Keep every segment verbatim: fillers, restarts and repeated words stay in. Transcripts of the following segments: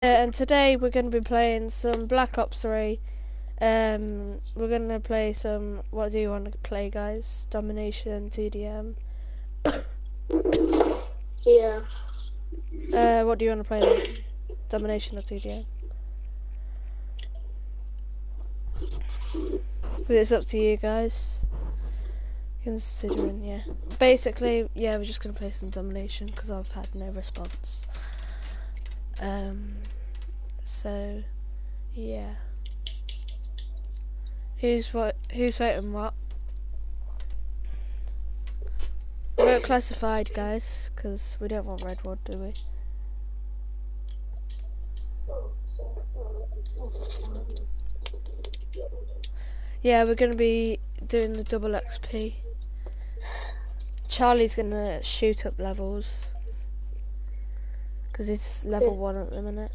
and today we're going to be playing some Black Ops three. Um, we're going to play some, what do you want to play, guys? Domination, T D M. Yeah. Uh, what do you want to play then? Domination or T D M? But it's up to you guys. Considering, yeah. Basically, yeah, we're just going to play some Domination because I've had no response. Um, so, yeah. Who's vo who's voting what? Vote classified, guys, because we don't want Redwood, do we? Yeah, we're going to be doing the double X P. Charlie's going to shoot up levels because he's level one at the minute.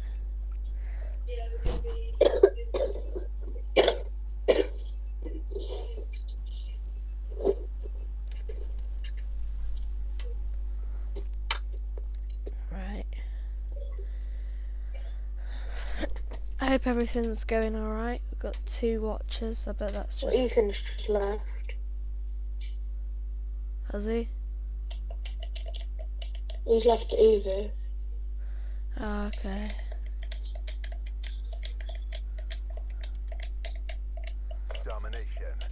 Right. I hope everything's going alright. We've got two watchers. I bet that's just... Well, Ethan's just left. Has he? He's left Uvu. Oh, okay. Domination.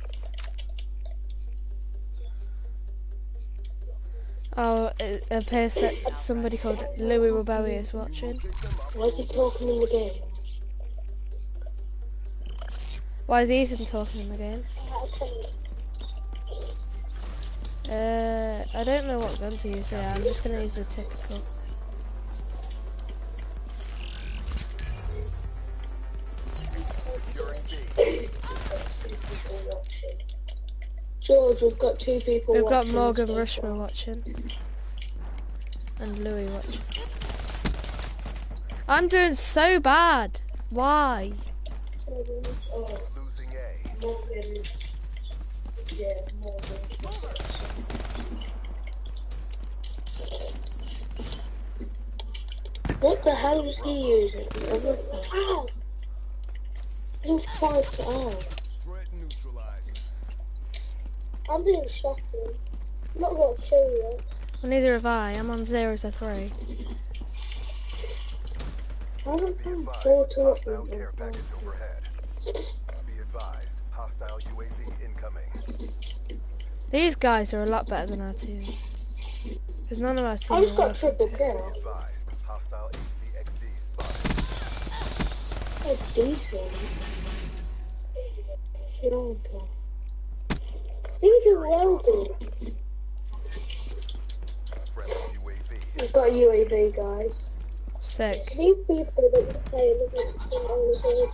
Oh, it appears that somebody called Louis Rebelli is watching. Why is he talking in the game? Why is Ethan talking in the game? Uh, I don't know what gun to use here. I'm just gonna use the typical. George, we've got two people We've got watching. Morgan Rushmore watching. And Louis watching. I'm doing so bad. Why? Losing A. Morgan. Yeah, Morgan. What the hell is he using? Ow! He's trying to out. Threat neutralized. I'm being shot in. I'm not gonna kill you. Well, neither have I. I'm on zero to three. I haven't Be found advised, four to hostile care package overhead. Be advised, hostile U A V incoming. These guys are a lot better than our team. Because none of our team I just are got working triple together. kill. Be advised, hostile A C X D spotted. That's decent. Shiraka. These are well good. Friendly U A V. We've got a U A V, guys. Sick. These people that you play against are only good.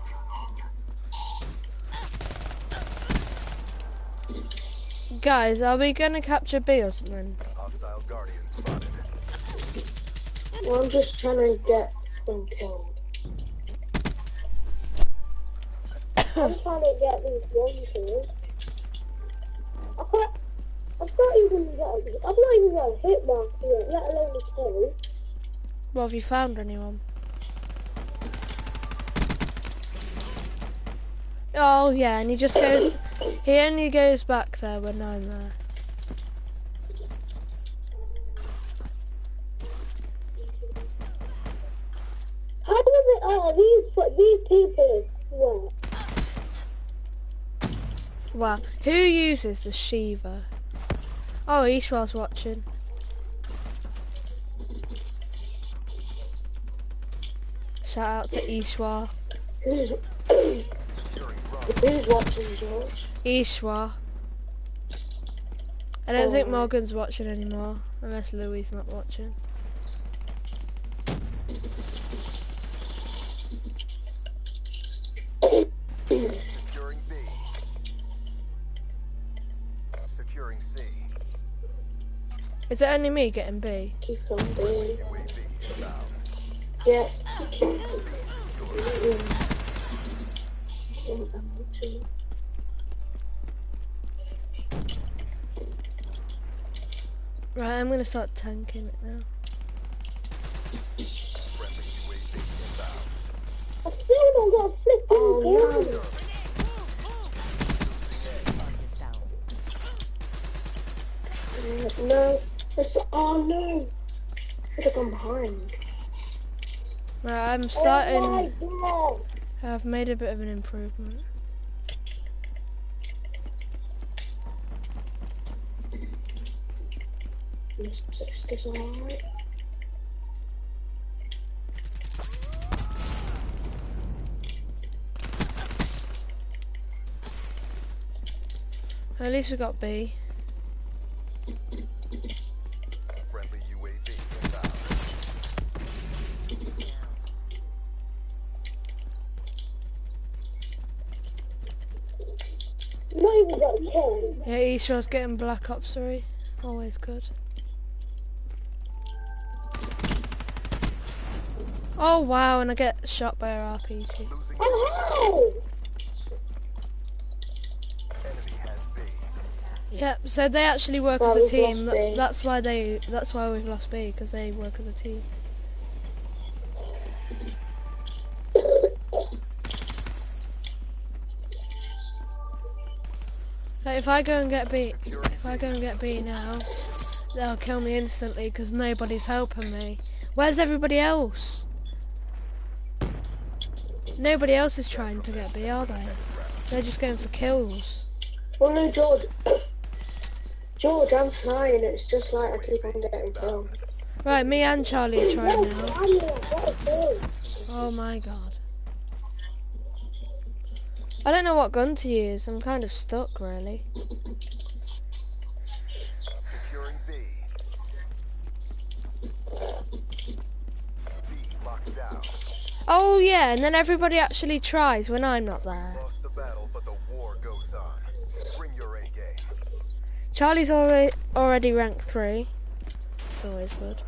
Guys, are we going to capture B or something? Hostile Guardian spotted. Well, I'm just trying to get them killed. I'm trying to get these monsters. I can't, I've not even got, I've not even got a hit mark yet, let alone a kill. Well, have you found anyone? Oh, yeah, and he just goes... He only goes back there when I'm there. How does it, oh, these, these people are sweat. Wow, who uses the Shiva? Oh, Ishwar's watching. Shout out to Ishwar. Who's, Securing Bravo. who's watching, George? Ishwar. I don't think Oh. Morgan's watching anymore, unless Louis is not watching. Securing B. Securing C. Is it only me getting B? Keep on doing. U A V inbound. Yeah. Right, I'm gonna start tanking it now. Friendly U A V Right, I'm Oh starting. my god! I've made a bit of an improvement. This is alright. At least we got B. Friendly U A V inbound. Not even got a kill. Yeah, Esau's getting Black Ops three. Always good. Oh wow, and I get shot by a R P G. Losing Oh! enemy has B. Yep, so they actually work Well, as a we've team. lost Th- B. That's why they. That's why we've lost B, because they work as a team. Like if I go and get B, if I go and get B now, they'll kill me instantly because nobody's helping me. Where's everybody else? Nobody else is trying to get B, are they? They're just going for kills. Well, no, George. George, I'm trying. It's just like I keep on getting killed. Right, me and Charlie are trying now. Charlie, what a kill. Oh my god. I don't know what gun to use. I'm kind of stuck, really. Securing B. B locked down. Oh yeah, and then everybody actually tries when I'm not there. Lost the battle, but the war goes on. Bring your A game. Charlie's already already ranked three. It's always good.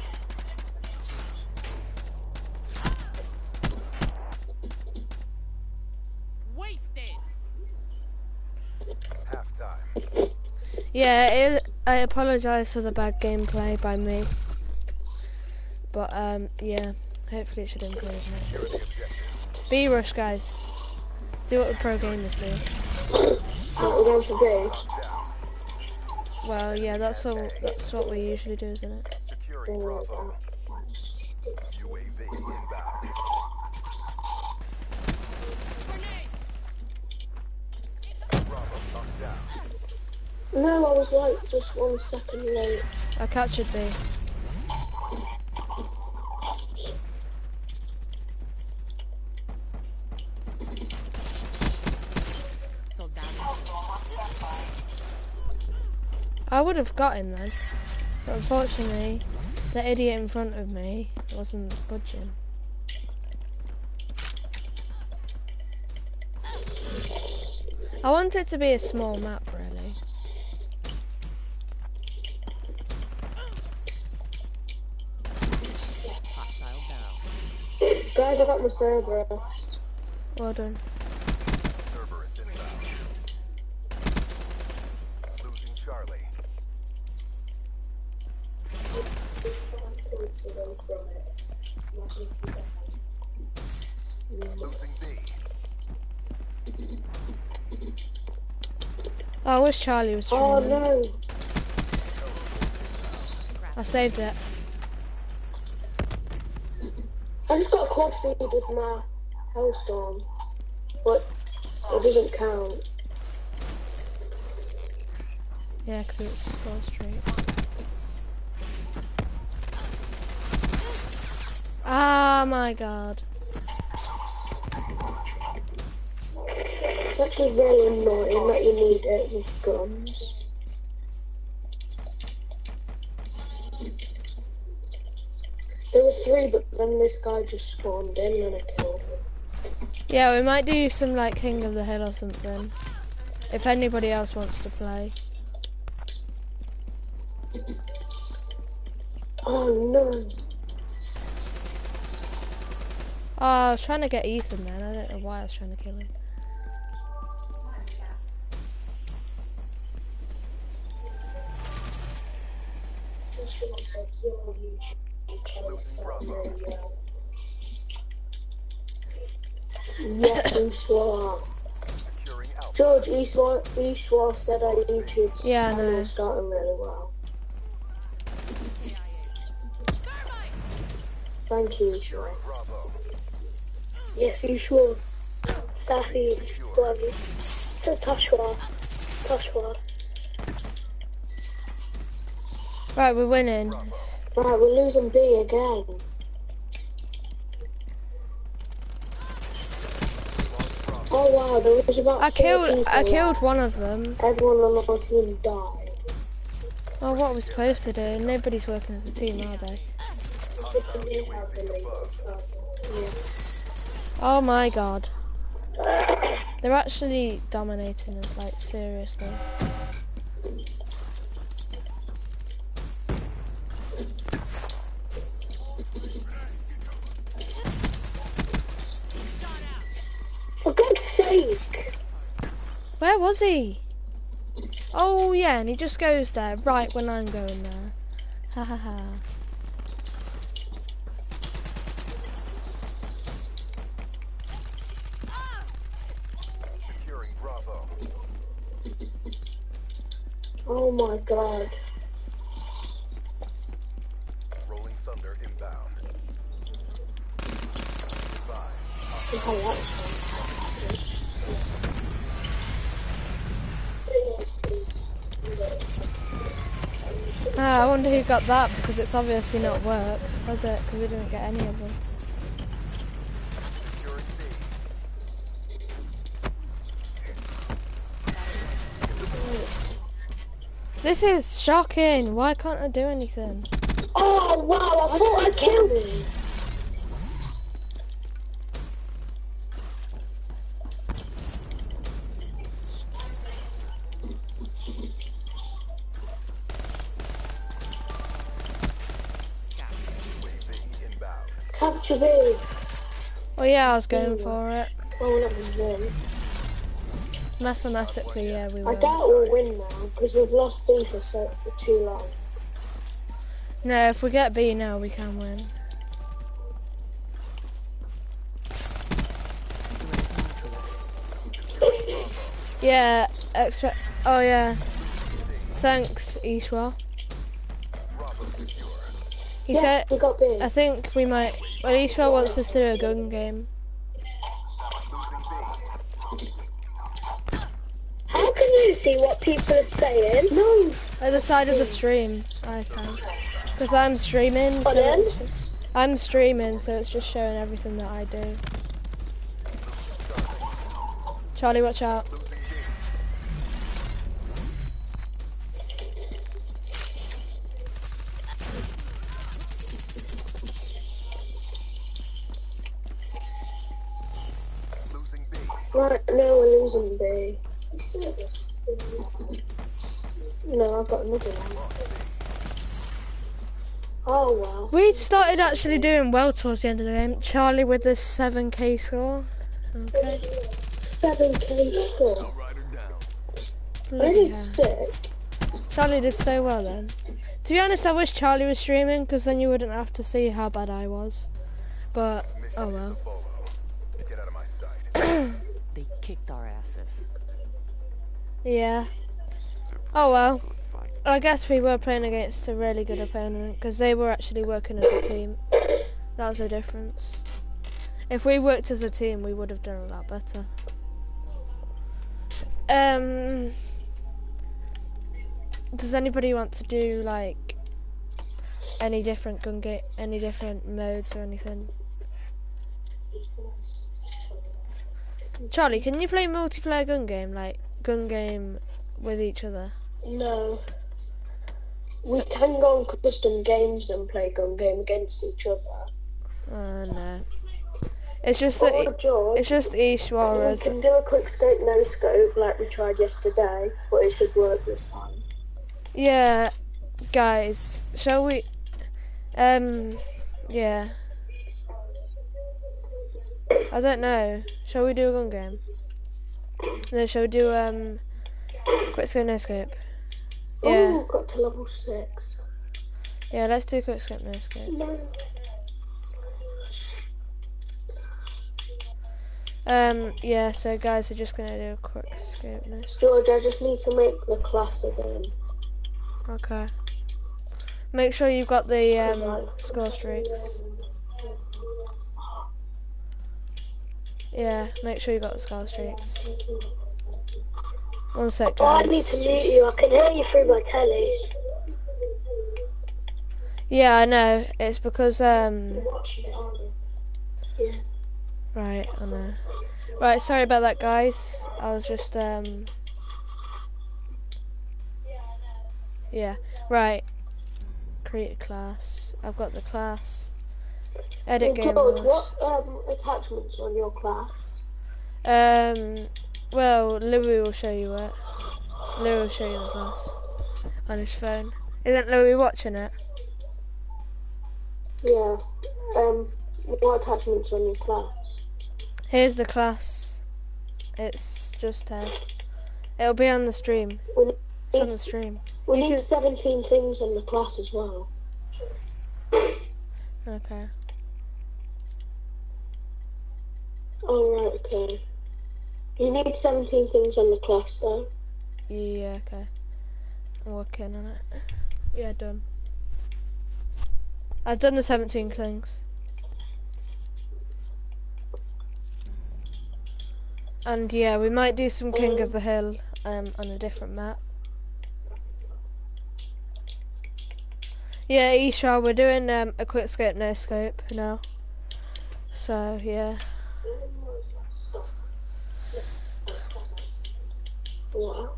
Halftime. Yeah, it, I apologise for the bad gameplay by me. But um, yeah, hopefully it should improve now. Secure the objective. B rush, guys. Do what the pro gamers do. What we're going to do? Locked down. Well, yeah, that's all. That's what we usually do, isn't it? Securing Bravo. U A V inbound. Bravo locked down. No, I was like just one second late. I captured B. I would have got him then, but unfortunately, the idiot in front of me wasn't budging. I want it to be a small map, really. Guys, I got my server. Well done. Cerberus inbound. Losing Charlie. Losing B. Oh, I wish Charlie was Oh streaming. no! I saved it. I just got a quad feed with my Hellstorm, but it doesn't count. Yeah, because it's score street. Ah, my god. It's actually very annoying that you need it with guns. There were three, but then this guy just spawned in and I killed him. Yeah, we might do some like King of the Hill or something. If anybody else wants to play. Oh no! Oh, I was trying to get Ethan then. I don't know why I was trying to kill him. Losing Bravo. Yes, Eastwar. Securing Alpha. George, Eastwar, Eastwar said our YouTube Yeah, I channel know. is starting really well. Thank you. Securing Bravo. Yes, you sure? Safi, whatever. So Tashwa. Tashwa. Right, we're winning. Bravo. Right, we're losing B again. Lost Bravo. Oh wow, there was about I four killed people I killed left. one of them. Everyone on our team died. Well, what are we supposed to do? Nobody's working as a team, are they? Hostile U A V above. Yeah. Oh my god. They're actually dominating us, like, seriously. For God's sake! Where was he? Oh yeah, and he just goes there right when I'm going there. Ha ha ha. Securing Bravo. Oh my god. Rolling Thunder inbound. Advise. I think I like that. Ah, I wonder who got that, because it's obviously not worked, has it? Because we didn't get any of them. Securing B. This is shocking. Why can't I do anything? Oh wow, I thought I killed him. U A V inbound. Capture B. Oh yeah, I was going for it. Well, we're not gonna win. Mathematically, yeah, we I were. doubt we'll win now, because we've lost B for, so, for too long. No, if we get B now, we can win. Yeah, expect. Oh yeah. Thanks, Ishwa. Bravo secure. He Yeah, said. we got B. I think we might. Well, Ishwa wants us to do a gun game. Losing B. How can you see what people are saying? No. At the side of the stream, I can. Because I'm streaming, so Pardon? it's, I'm streaming, so it's just showing everything that I do. Charlie, watch out. Losing B. Losing B. Right, no, we're losing B. No, I've got another one. Oh wow. We started actually doing well towards the end of the game. Charlie with the seven K score. Okay. seven K score. Rider down. I Bloody did hell. sick. Charlie did so well then. To be honest, I wish Charlie was streaming, because then you wouldn't have to see how bad I was. But, Mission oh is well. a bolo. Get out of my sight. They kicked our asses. Yeah. Oh well. I guess we were playing against a really good opponent, because they were actually working as a team. That was the difference. If we worked as a team, we would have done a lot better. Um, does anybody want to do like any different gun game, any different modes or anything? Charlie, can you play multiplayer gun game, like gun game with each other? No. We can go on custom games and play gun game against each other. Oh no. It's just that. Or George, It's just we Ishwara's. can do a quick scope, no scope like we tried yesterday, but it should work this time. Yeah, guys, shall we? Um, yeah. I don't know. Shall we do a gun game? No, shall we do um, quick scope, no scope? Yeah, Oh, got to level six. yeah. Let's do quick scope, no scope. No. Um, yeah. So guys, we're just gonna do a quick scope, no scope. George, I just need to make the class again. Okay. Make sure you've got the um score streaks. Yeah, make sure you got the skill streaks. One sec, Oh, I guys. need to mute you. I can hear you through my telly. Yeah, I know. It's because um. Yeah. Right, I know. Right, sorry about that, guys. I was just um. Yeah. Right. Create a class. I've got the class. Edit Hey, game George, modes. what um, attachments on your class? Um. Well, Louis will show you it. Louis will show you the class on his phone. Isn't Louis watching it? Yeah. Um, what attachments on your class? Here's the class. It's just here. It'll be on the stream. We need, It's on the stream. we You need seventeen things on the class as well. Okay. Oh, right, okay. You need seventeen things on the class, though. Yeah, okay. I'm working on it. Yeah, done. I've done the seventeen things. And yeah, we might do some King of the Hill um, on a different map. Yeah, Isha, we're doing um, a quick scope, no scope now. So, yeah. What?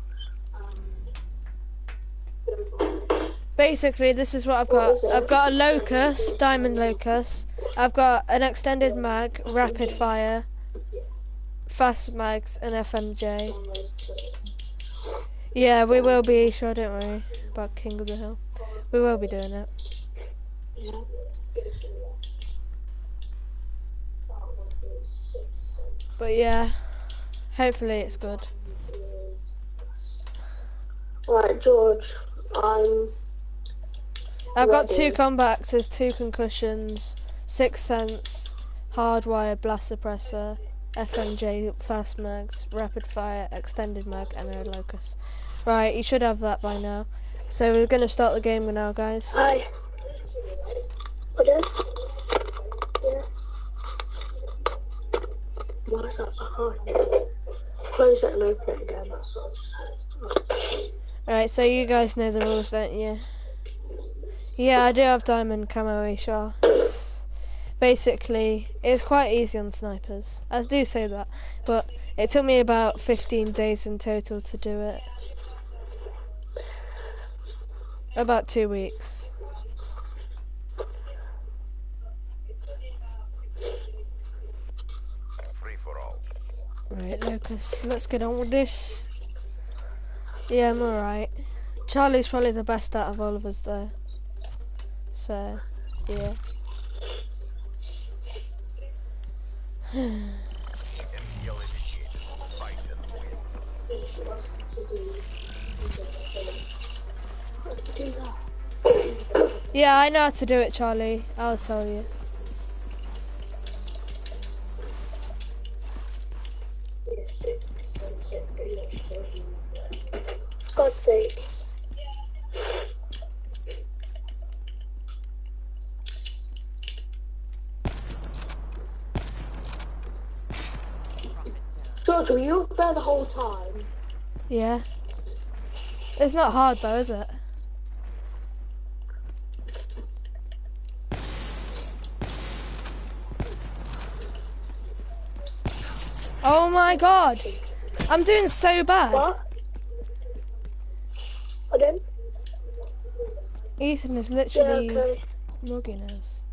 Basically, this is what I've got. I've got a locust, diamond locust. I've got an extended mag, rapid fire, fast mags, and F M J. Yeah, we will be, sure, don't worry about King of the Hill. We will be doing it. But yeah, hopefully it's good. Right, George, I'm... I've got ready. two combat axes, two concussions, six sense, hardwire, blast suppressor, F M J, fast mags, rapid fire, extended mag, and a locust. Right, you should have that by now. So we're going to start the game now, guys. Hi. Pardon? Yeah. Why is that behind? Close it and open it again, that's what I just said. Alright, so you guys know the rules, don't you? Yeah, I do have diamond camo Isha. It's basically, it's quite easy on snipers. I do say that, but it took me about fifteen days in total to do it. About two weeks. Free for all. Right, Lucas, let's get on with this. Yeah, I'm alright. Charlie's probably the best out of all of us though. So, yeah. M T L initiated. Fight and win. Yeah, I know how to do it, Charlie. I'll tell you. God's sake. George, were you up there the whole time? Yeah. It's not hard though, is it? Oh my god! I'm doing so bad. What? Pardon? Ethan is Yeah, literally okay. mugging us.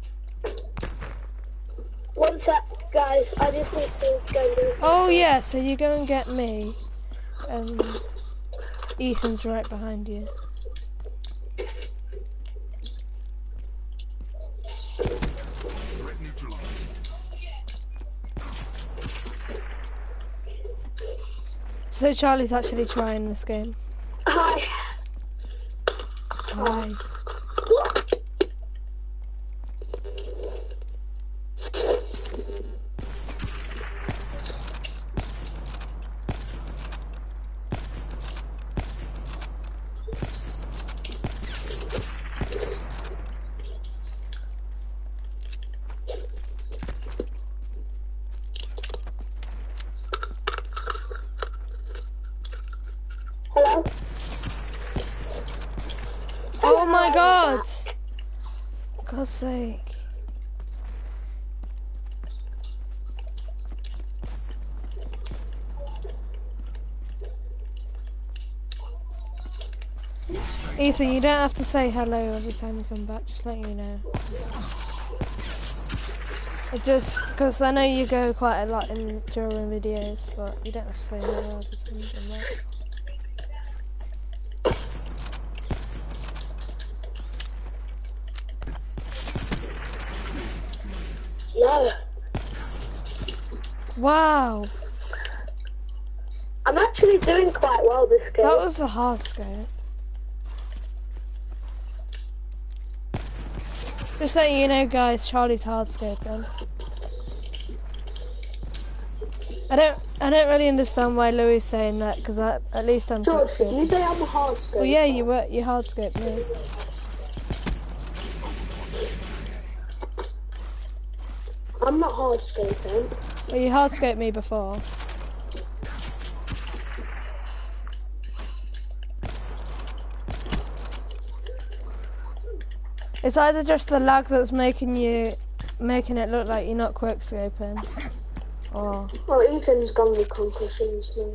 One sec, guys. I just need to go and do Oh yeah, so you go and get me. Um, Ethan's right behind you. So Charlie's actually trying this game. Hi. Why? What? God! For God's sake. Ethan, you don't have to say hello every time you come back, just let you know. It just, because I know you go quite a lot in during videos, but you don't have to say hello every time you come back. No. Wow! I'm actually doing quite well this game. That was a hard scope. Just letting you know, guys, Charlie's hard scoping. I don't, I don't really understand why Louis is saying that, because at least I'm quick So, did you scoping. say I'm a hard scope? Well, yeah, you were, you hard scoped me. I'm not hard scoping. Well, you hard scoped me before. It's either just the lag that's making you, making it look like you're not quick scoping, or... Well, Ethan's gone with concussions now.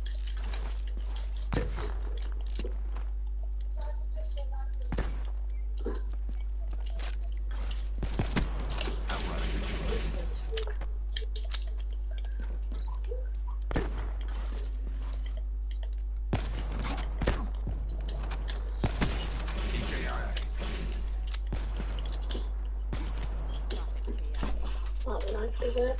What life is it?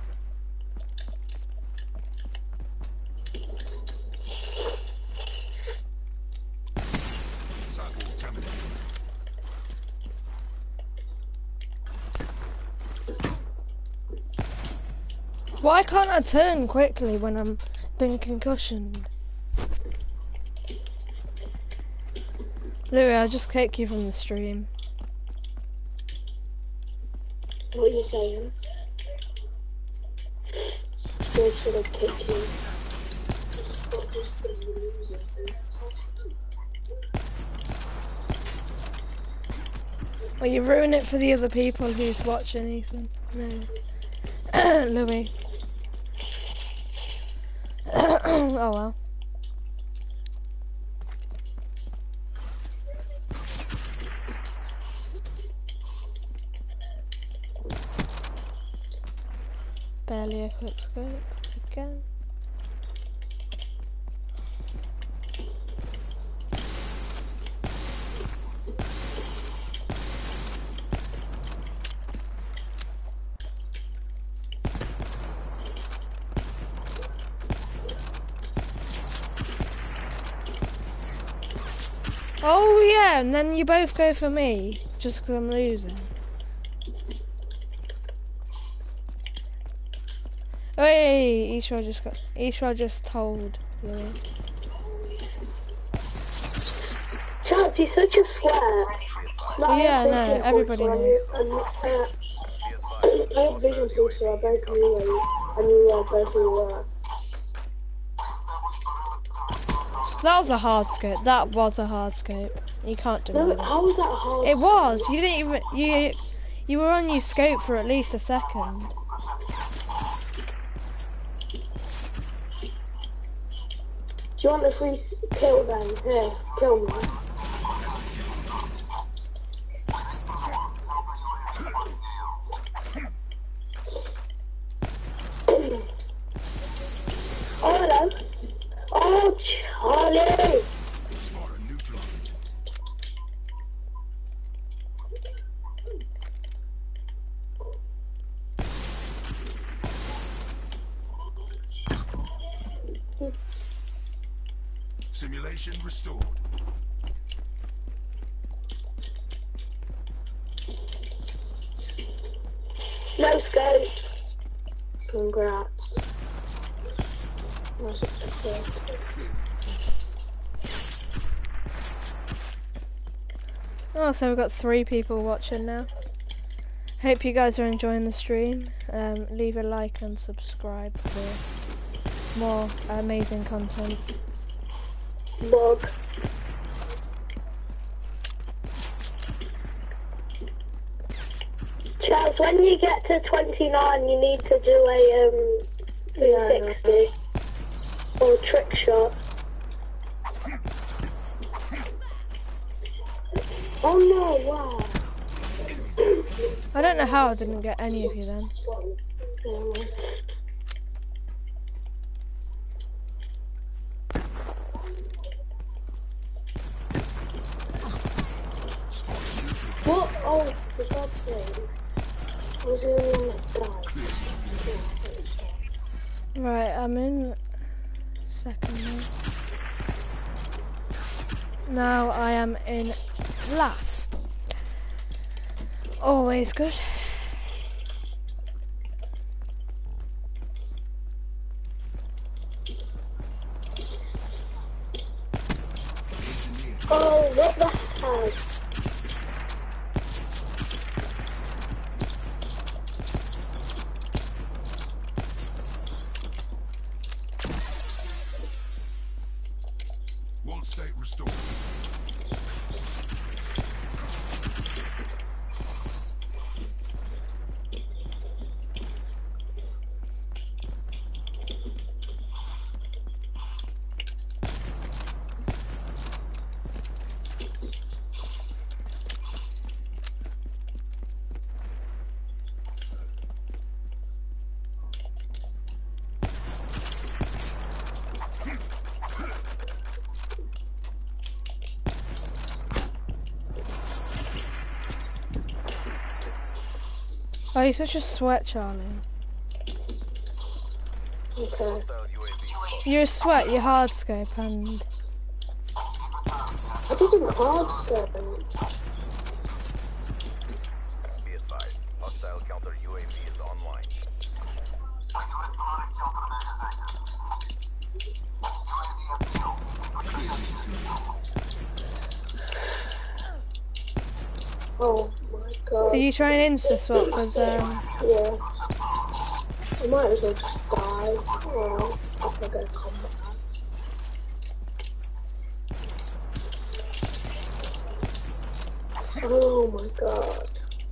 Why can't I turn quickly when I'm being concussioned? Louis, I'll just kick you from the stream. What are you saying? Where should I kick you? Well, you ruin it for the other people who's watching, Ethan. No. Louis. Oh well. Barely a quick scope again. Oh yeah, and then you both go for me, just because I'm losing. Hey, Ishra just got. Ishra just told Louis. Chance, he's such a swear. Well, yeah, I know, everybody so knows. I knew, uh, I had vision too, so I both knew where you, I knew where both of you were. That was a hard scope. That was a hard scope. You can't deny No, that. how was that hard? It was. You didn't even. You. You were on your scope for at least a second. Do you want the free kill then? Here, kill me. Oh, hello. Oh, Charlie! Simulation restored. No scope. Congrats. That's a good. Oh, so we've got three people watching now. Hope you guys are enjoying the stream. Um, leave a like and subscribe for more amazing content. Bug. Charles, when you get to twenty-nine, you need to do a um three sixty or trick shot. Oh no! Wow. I don't know how I didn't get any of you then. What? Oh, for God's sake. I was the only one that died. Right, I'm in second now. Now I am in last. Always good. Oh, what the hell? World state restored. Oh, you're such a sweat, Charlie. Okay. Hostile U A V spotted. You're a sweat, you're hardscape, and I didn't hard step. Be advised, hostile counter U A V is online. Oh my god. did you try and insta swap? Cause um, Yeah. I might as well just die. Oh, if I get a combat. Oh my god.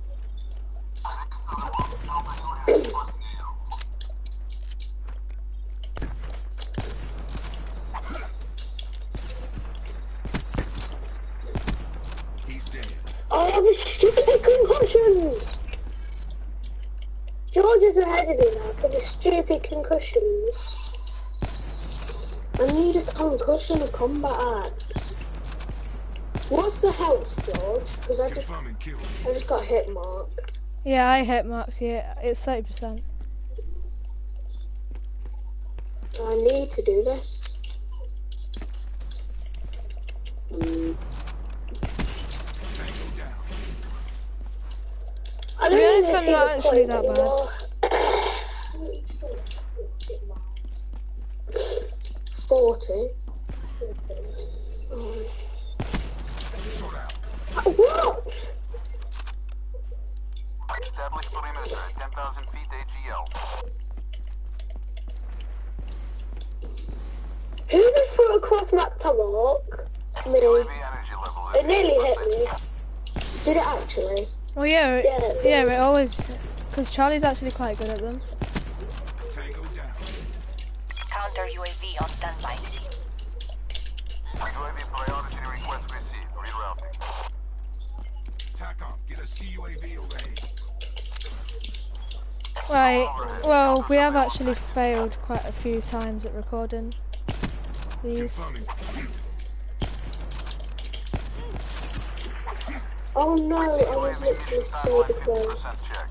He's dead. Oh, the stupid concussions! George is ahead of me now for the stupid concussions. I need a concussion of combat axe. What's the health, George? Because I just, Confirming kill. I just got hit marked. yeah, I hit marks. Yeah, it's thirty percent. I need to do this. Mm. Tango down. I To be don't honest, even I'm see not the actually point that bad. anymore. Forty. Oh. Short out. What? Establish perimeter at ten thousand feet A G L. Who just threw across map Tomahawk? Me. U A V energy level. It nearly hit me. Did it actually? Well, yeah, it, Yeah, it yeah, was. it always, because Charlie's actually quite good at them. Tango down. Counter U A V on standby. U A V priority request received. Rerouting. TACOM, get a C U A V overhead. Right, well, we have actually failed quite a few times at recording these. Confirming. Oh no, I U A was V literally mission so timeline fifty close. percent check.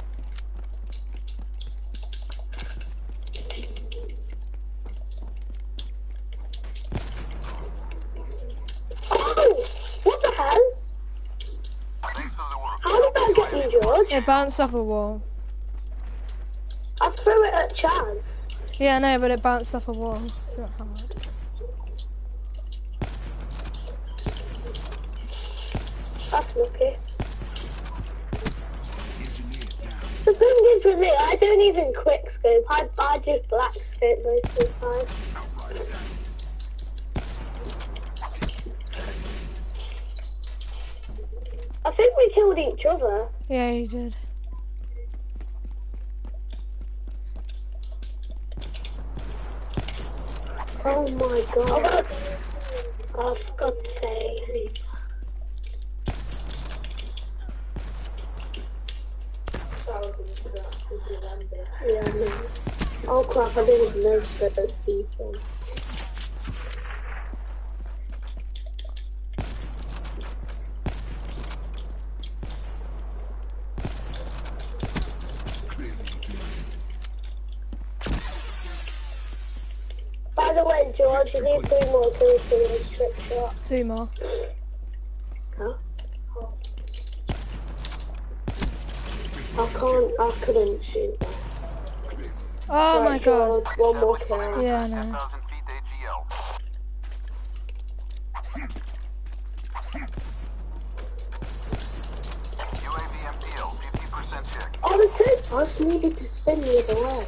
Oh! What the hell? Thanks for the work. How did that get you, George? It bounced off a wall. I threw it at Chaz. Yeah, I know, but it bounced off a wall. It's not hard. That's lucky. Engineer down. The thing is with me, I don't even quick scope. I, I just black scope most of the time. Outrider down. I think we killed each other. Yeah, you did. Oh my god. Oh, for God's sake. Yeah, I know. Oh crap, I didn't notice that those teeth then. By the way, George, you need three more kills for this trick shot. Two more. Huh? I can't, I couldn't shoot that. Oh Right, my god. George, one more kill. Yeah, I ten know. thousand feet A G L. U A V M T L, fifty percent check. Oh, the trick! I just needed to spin the other way.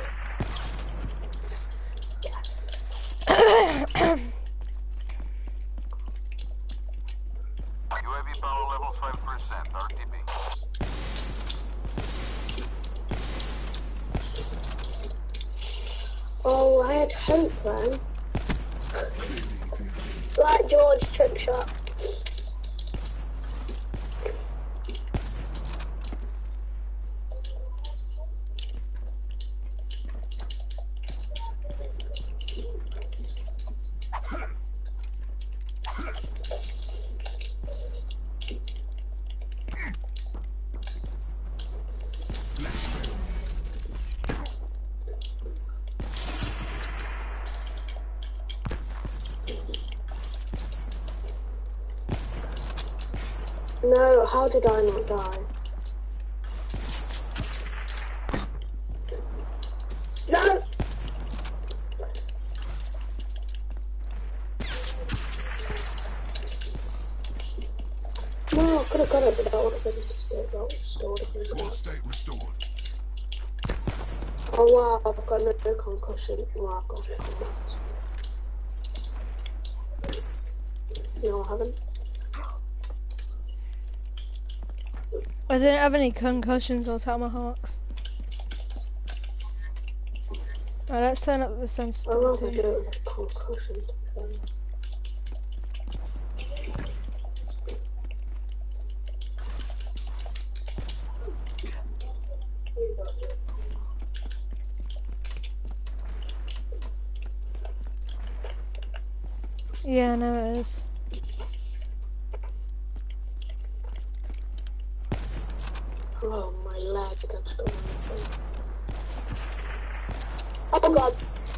U A V power levels five percent, R T B. Oh, I had hope then. Right, George, trick shot. No, how did I not die? No! No, I could have got it, but I would have been still not restored. Full state restored. Oh wow, I've got no concussion. Wow, I've got combat. No, I haven't. I didn't have any concussions or tomahawks. Right, let's turn up the I love sensitivity. to do it with a concussion. Yeah, I know it is. Oh, my leg against the wall. Oh god.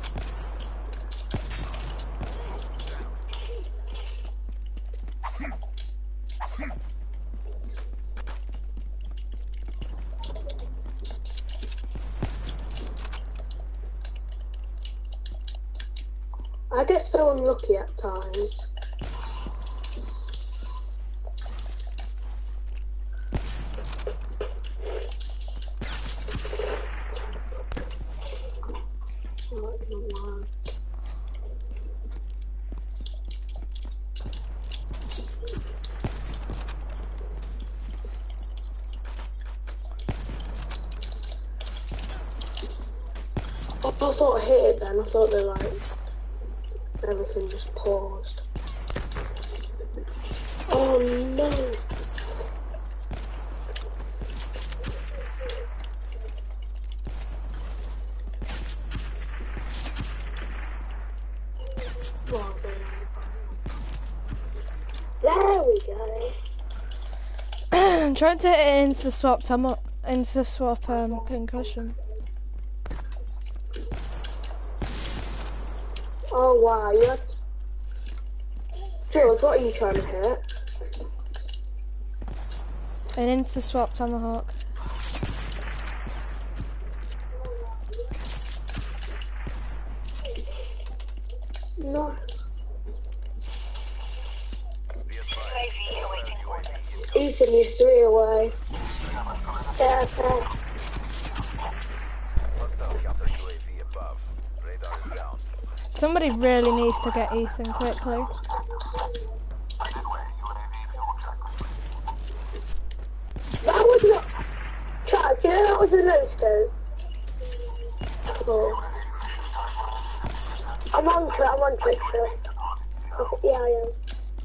I get so unlucky at times. Oh, I don't know. I thought I hit it then, I thought they like, everything just paused. Oh no! Well, there we go. I'm trying to hit it into swap tomo into swap um concussion. Oh wow, you had... George, what are you trying to hit? An insta swap tomahawk. No. Be U A advised. V awaiting U A V orders. incoming. Ethan, you're three away. Yeah, okay. Hostile counter U A V above. Radar is down. Somebody really needs to get Ethan quickly. That was not... Chad, you know that was a no scope? Oh. I'm on to it, I'm on to it, sir. Oh, yeah, I am.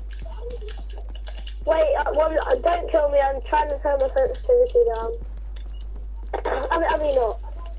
Wait, uh, one, uh, don't kill me, I'm trying to turn my sensitivity down. I mean, I mean not.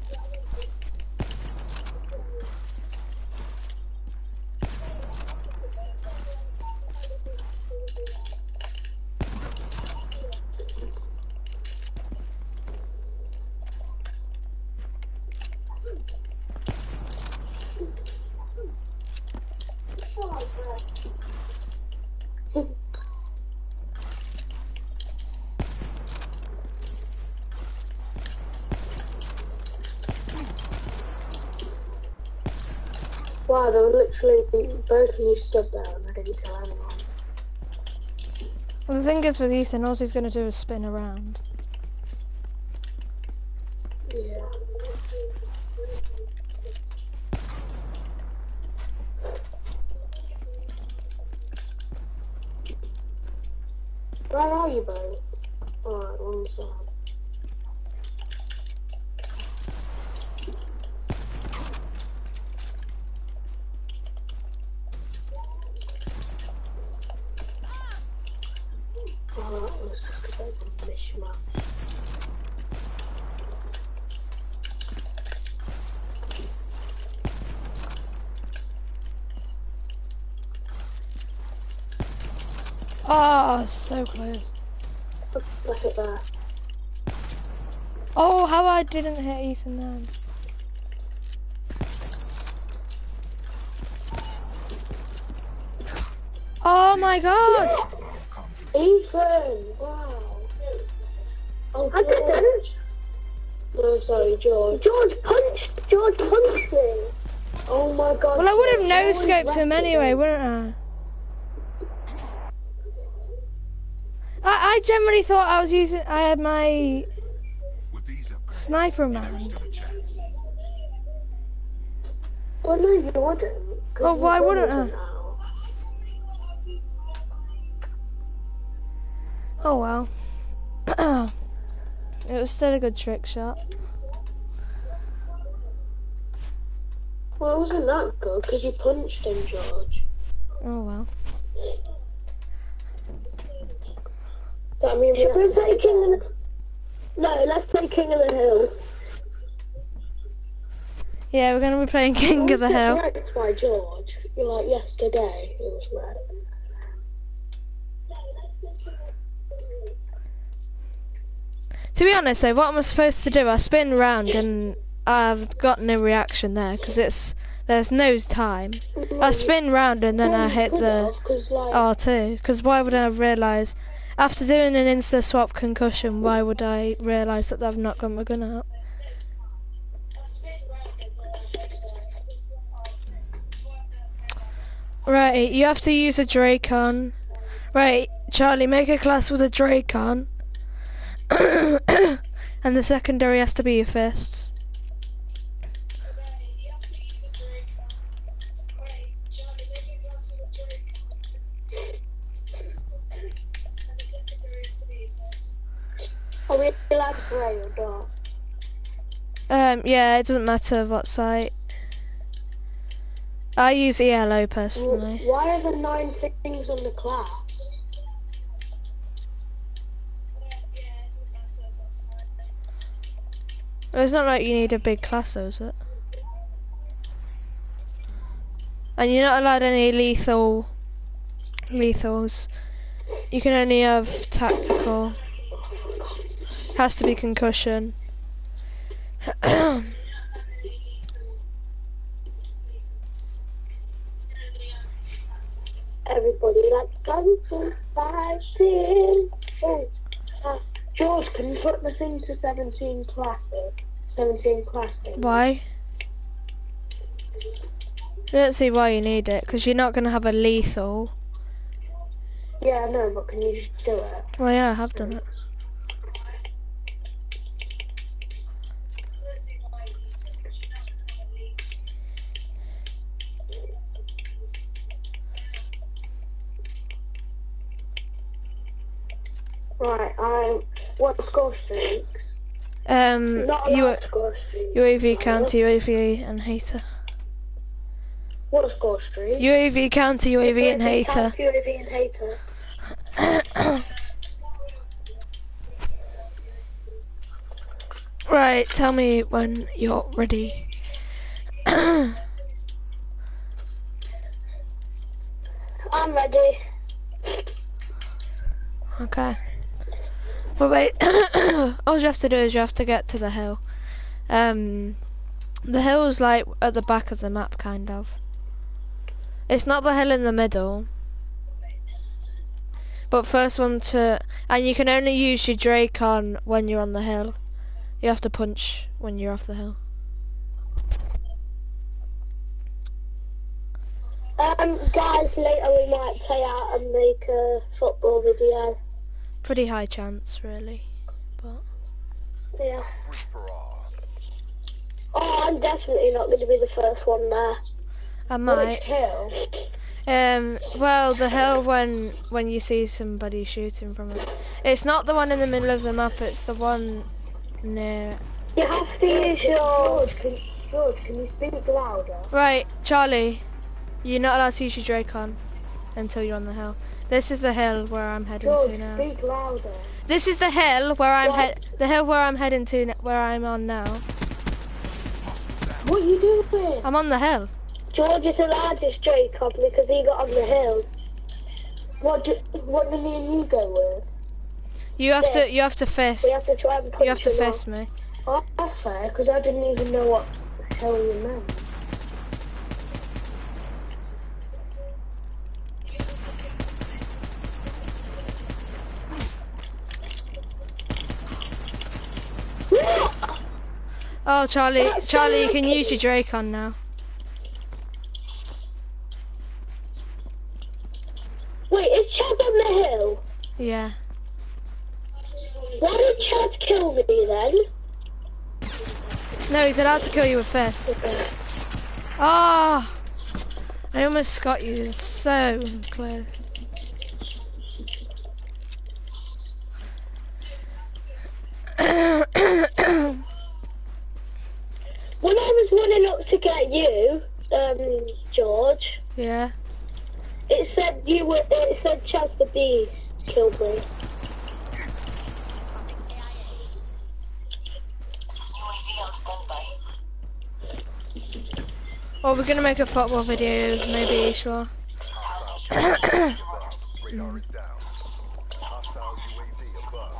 Wow, they were literally both of you stood there and I didn't kill anyone. Well, the thing is with Ethan, all he's going to do is spin around. Yeah. Where are you both? Alright, one side. Oh, that was just a bit of a mishmash. Oh, so close. Left it there. Oh, how I didn't hit Ethan then. Oh my god! Ethan! Wow. Oh, I didn't. No, sorry, George. George punched. George punched me. Oh my god. Well, I would have George, no-scoped him anyway, wouldn't I? I? I generally thought I was using. I had my sniper man. Well, no, you wouldn't. Oh, why wouldn't I? Now. Oh well. It was still a good trick shot. Well, it wasn't that good because you punched him, George. Oh well. Does that mean we We're play King of the... No, let's play King of the Hill. Yeah, we're going to be playing King of the Hill. Wrecked by George. You're like, yesterday it was wrecked. To be honest though, what am I supposed to do? I spin round and I've got no reaction there because it's there's no time. I spin round and then I hit the R two because why would I realise after doing an insta swap concussion? Why would I realise that I've not got my gun out? Right, you have to use a Dracon. Right, Charlie, make a class with a Dracon. And the secondary has to be your fists. Are we allowed grey or dark? Um, yeah, it doesn't matter what site. I use E L O personally. Why are there nine things on the class? Well, it's not like you need a big class though, is it? And you're not allowed any lethal lethals. You can only have tactical. Has to be concussion. Everybody likes guns and fighting. Oh, uh, George, can you put the thing to seventeen classic? seventeen classic. Why? I don't see why you need it, because you're not going to have a lethal. Yeah, no, but can you just do it? Well, yeah, I have done it. Right, I what score streaks? Um, Not U allowed score streaks. U A V counter, U A V and hater. What's Gore Street? U A V counter, U A V and hater. U A V and hater. Right, tell me when you're ready. I'm ready. Okay. But wait, all you have to do is you have to get to the hill. Um, the hill's like at the back of the map, kind of. It's not the hill in the middle. But first one to, and you can only use your Dracon when you're on the hill. You have to punch when you're off the hill. Um, guys, later we might play out and make a football video. Pretty high chance, really. But Yeah. Free for all. Oh, I'm definitely not going to be the first one there. I might. Which hill? Um, well, the hill when when you see somebody shooting from it. It's not the one in the middle of the map. It's the one near. You have to use your... George, can, George, can you speak louder? Right, Charlie. You're not allowed to use your Dracon until you're on the hill. This is the hill where I'm heading George, to now. speak louder. This is the hill where I'm What? head. The hill where I'm heading to, n- where I'm on now. What are you doing? I'm on the hill. George is the largest Jacob because he got on the hill. What do, what do me and you go with? You have Yeah. to. You have to fist. We have to try and punch You have to him fist off. me. Oh, that's fair, because I didn't even know what the hell you meant. What? Oh, Charlie. That's Charlie, you so can use lucky. your Dracon now. Wait, is Chad on the hill? Yeah. Why did Chad kill me then? No, he's allowed to kill you with fist. Ah! I almost got you. It's so close. When I was running up to get you, um, George, Yeah. it said you were. It said Chaz the Beast killed me. U A V on standby. Well, we're gonna make a football video, maybe Ishwa. Hostile radar is down. Hostile U A V above.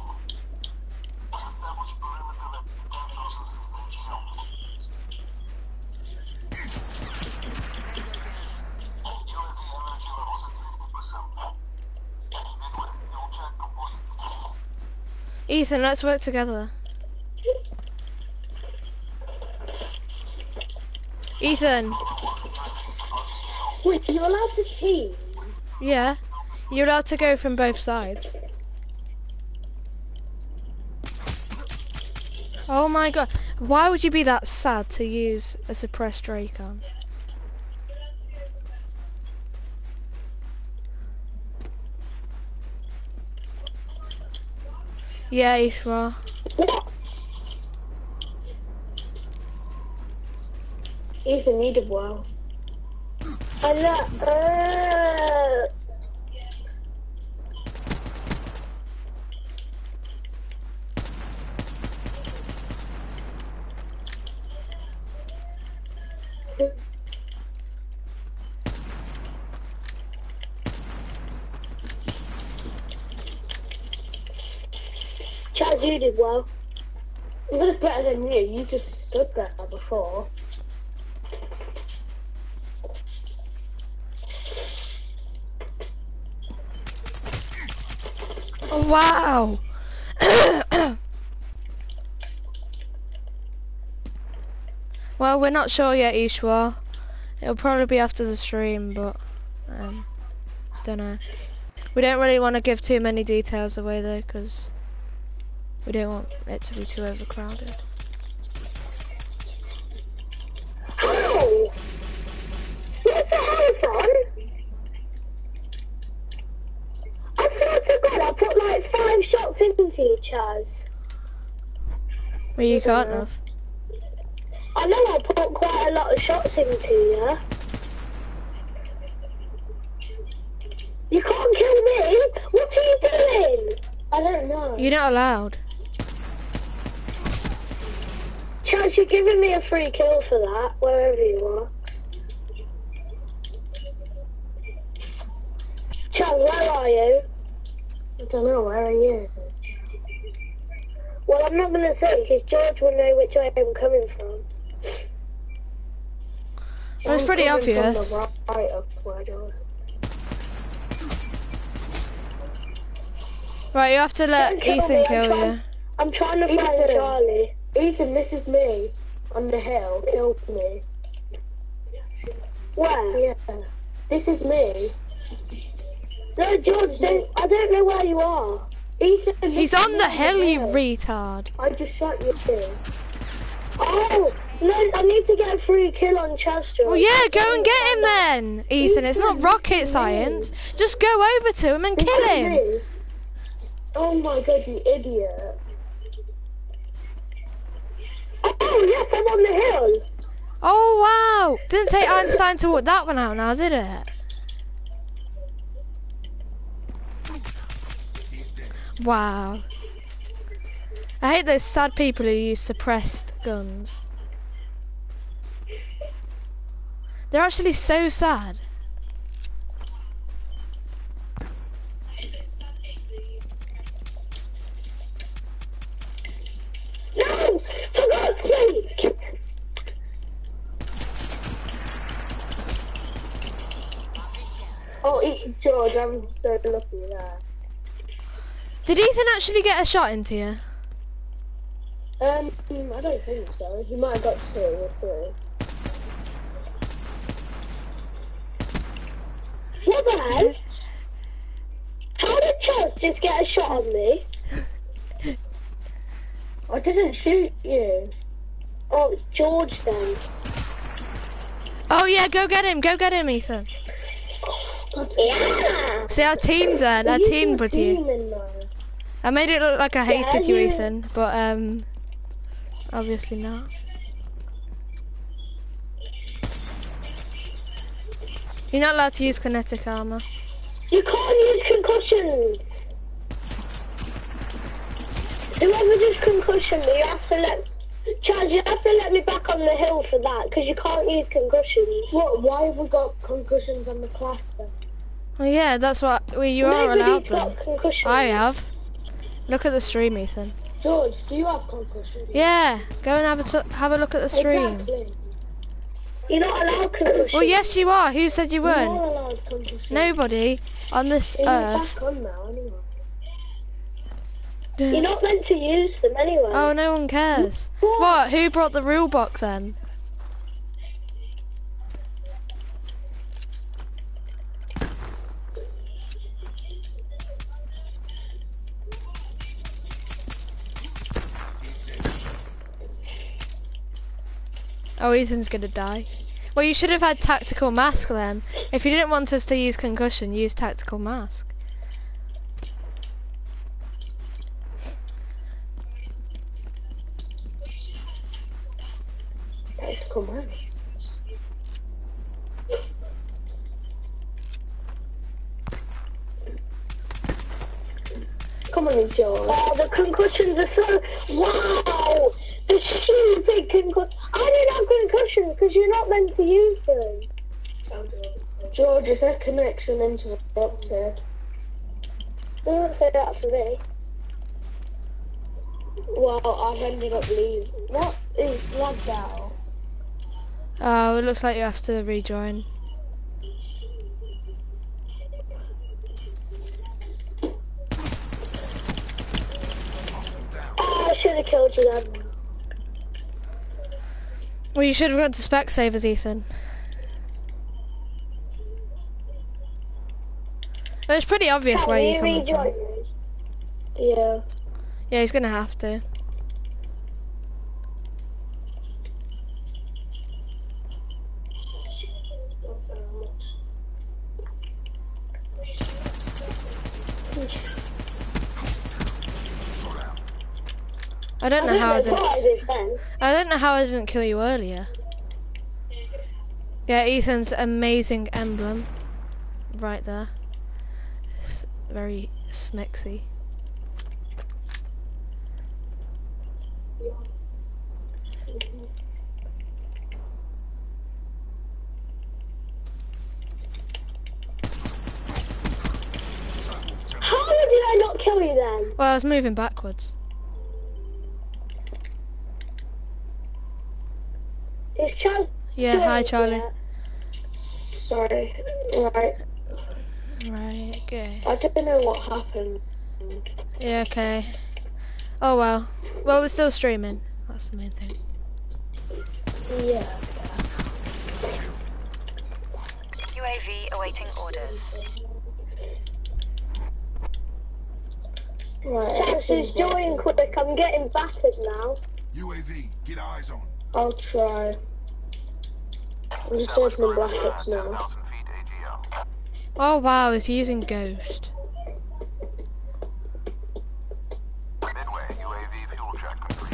Ethan, let's work together. Ethan, Wait, you're allowed to team? yeah, you're allowed to go from both sides. Oh my god, why would you be that sad to use a suppressed Dracon? Yeah, Ishwa. What? Ethan, you did well. I know. Uh, Chaz, you did well. You did better than you. You just stood there before. Oh, wow. Well, we're not sure yet, Ishwa. It'll probably be after the stream, but um, don't know. We don't really want to give too many details away though, because we don't want it to be too overcrowded. Ow! Where's the hell from? I swear to God, I put like five shots into you, Chaz. Well, you I don't can't know. have. I know I put quite a lot of shots into you. You can't kill me! What are you doing? I don't know. You're not allowed. Chance, you're giving me a free kill for that, wherever you are. Chance, where are you? I don't know, where are you? Well, I'm not going to say, because George will know which way I'm coming from. Well, it's pretty I'm coming obvious. From the right of where George. Right, you have to let Don't kill Ethan me, I'm kill trying- you. I'm trying to find Ethan. Charlie. Ethan, this is me on the hill. Kill me. Where? Yeah. This is me. No, George, don't, I don't know where you are. Ethan, this He's is on me the hill, you hill. retard. I just shot you in. Oh, no, I need to get a free kill on Chester. Well, yeah, go and get him then, Ethan. It's not Ethan, rocket this is science. me. Just go over to him and This kill is him. me. Oh my god, you idiot. Oh, yes, I'm on the hill. Oh, wow. Didn't take Einstein to work that one out now, did it? Wow. I hate those sad people who use suppressed guns. They're actually so sad. No, for God's sake. Oh, Ethan, George, I'm so lucky there. Did Ethan actually get a shot into you? Um, I don't think so. He might have got two or three. What the hell? How did Chance just get a shot on me? I didn't shoot you. Oh, it's George then. Oh yeah, go get him, go get him, Ethan. Yeah. See, I teamed then, I You teamed were with you. teaming, though. I made it look like I hated you, you- Ethan, but um, obviously not. You're not allowed to use kinetic armor. You can't use concussions. Whoever does concussion, you have to let... Chaz, you have to let me back on the hill for that, because you can't use concussions. What? Why have we got concussions on the class then? Well, yeah, that's what well, you are Nobody's allowed got them. concussions. I have. Look at the stream, Ethan. George, do you have concussions? Yeah, go and have a t have a look at the stream. Exactly. You're not allowed concussions. Well, yes, you are. Who said you You are weren't? allowed concussions. Nobody on this You're earth. back on now, anyway. You're not meant to use them anyway. Oh, no one cares. What? Who brought the rule book then? Oh, Ethan's gonna die. Well, you should have had tactical mask then. If you didn't want us to use concussion, use tactical mask. Tactical man. Come on, George. Oh, the concussions are so... Wow! The stupid concussions. I didn't have concussions because you're not meant to use them. George, it says connection interrupted. They won't say that for me. Well, I've ended up leaving. What is lagged out? Oh, it looks like you have to rejoin. Oh, I should have killed you then. Well, you should have gone to Specsavers, Ethan. Well, it's pretty obvious where Can you're you coming from. rejoin me? Yeah. Yeah, he's gonna have to. I don't know I how I don't know didn't. what I did then. I don't know how I didn't kill you earlier. Yeah, Ethan's amazing emblem, right there. s very smexy. How did I not kill you then? Well, I was moving backwards. Is Charlie? Yeah, hi Charlie. Sorry. Right. Right, okay. I don't know what happened. Yeah, okay. Oh well. Well, we're still streaming. That's the main thing. Yeah. U A V awaiting orders. Right. Just join quick. I'm getting battered now. U A V, get eyes on. I'll try. I'm just opening black ops now. ten thousand feet A G L. Oh wow, is he using Ghost? Midway, U A V fuel check complete.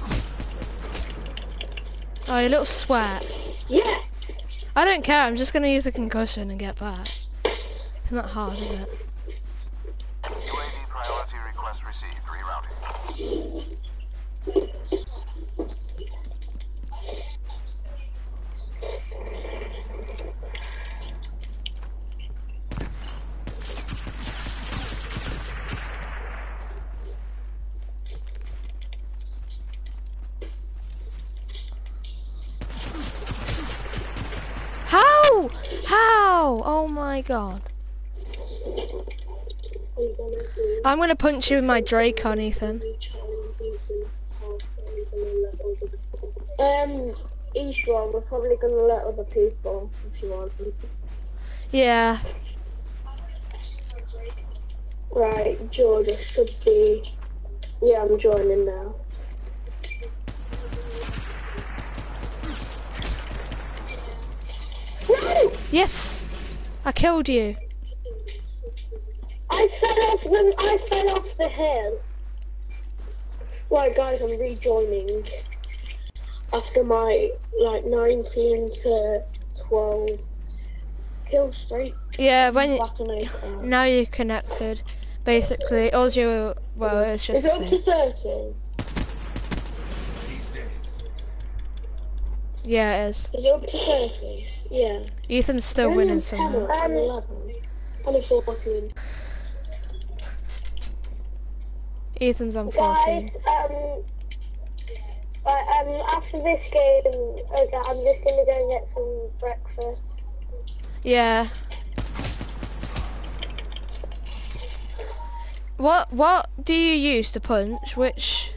Oh, you little sweat. Yeah. I don't care, I'm just gonna use a concussion and get back. It's not hard, is it? U A V priority request received. Rerouting. How? How? Oh my god. I'm gonna punch you with my Drake on, Ethan. Um, each one, we're probably gonna let other people if you want. Yeah. Right, Georgia should be. Yeah, I'm joining now. No! Yes! I killed you. I fell off the. I fell off the hill. Right, guys, I'm rejoining after my like nineteen to twelve kill streak. Yeah, when you, Batonate. now you're connected. Basically, all you well, it's just Is it the up to same. thirty? He's dead. Yeah, it is. Is it up to thirty? Yeah. Ethan's still You're winning on somehow. ten, I'm eleven. Only fourteen. Ethan's on Guys, fourteen. um, right, um, after this game, okay, I'm just gonna go and get some breakfast. Yeah. What what do you use to punch? Which?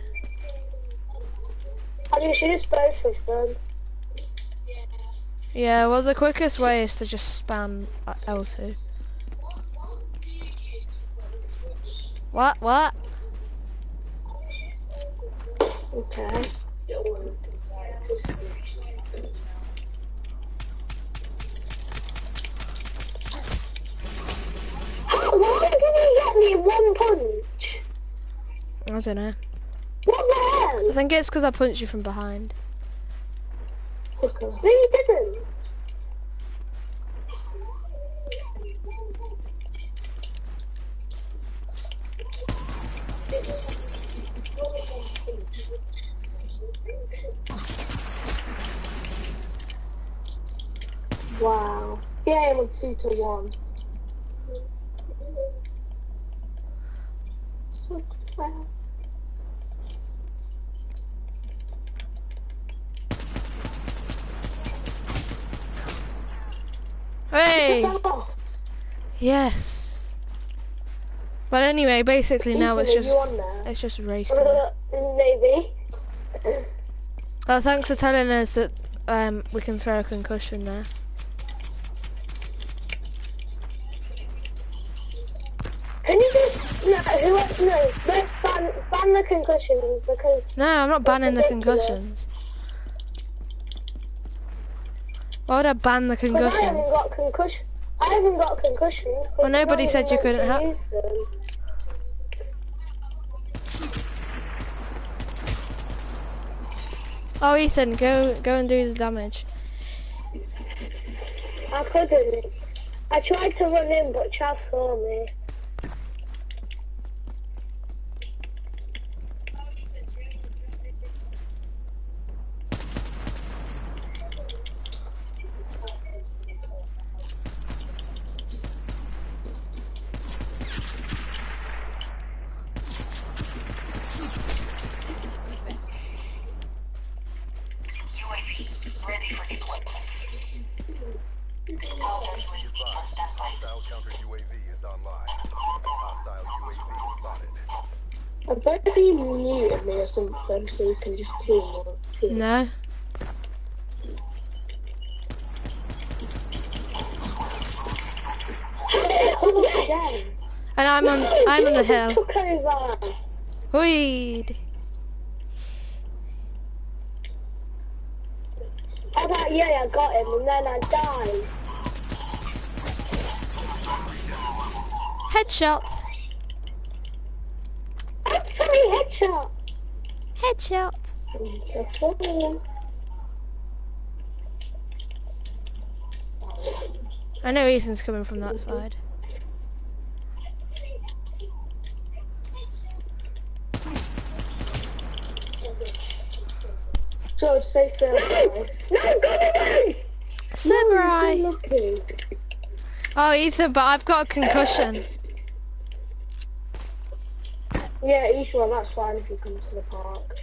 I just use both of them. Yeah, well the quickest way is to just spam L two. What? What? Okay. Why did he get me one punch? I don't know. What the hell? I think it's because I punched you from behind. No, you didn't. Wow. Yeah, I'm on two to one. So fast. Hey! Oh, Yes. But anyway, basically now it's Ethan, are just you on there? it's just race time. uh, maybe. Well, thanks for telling us that um we can throw a concussion there. Can you just no? Who? No. Let's ban ban the concussions because No, I'm not banning the ridiculous. concussions. Why would I ban the But I haven't concussions? got concussions. I haven't got concussions. Well, nobody said you couldn't have. use them. Oh, Ethan, go go and do the damage. I couldn't. I tried to run in, but Chaz saw me. I bet you muted me or something so you can just team up. Team. No. Come again. And I'm on I'm on the hill. Took over. Weed. I thought, yeah, I got him, and then I died. Headshot. Sorry, headshot. Headshot. I know Ethan's coming from that side. George, say Samurai. No, go away! Samurai. No, so Oh, Ethan, but I've got a concussion. yeah, Ishwa, that's fine if you come to the park.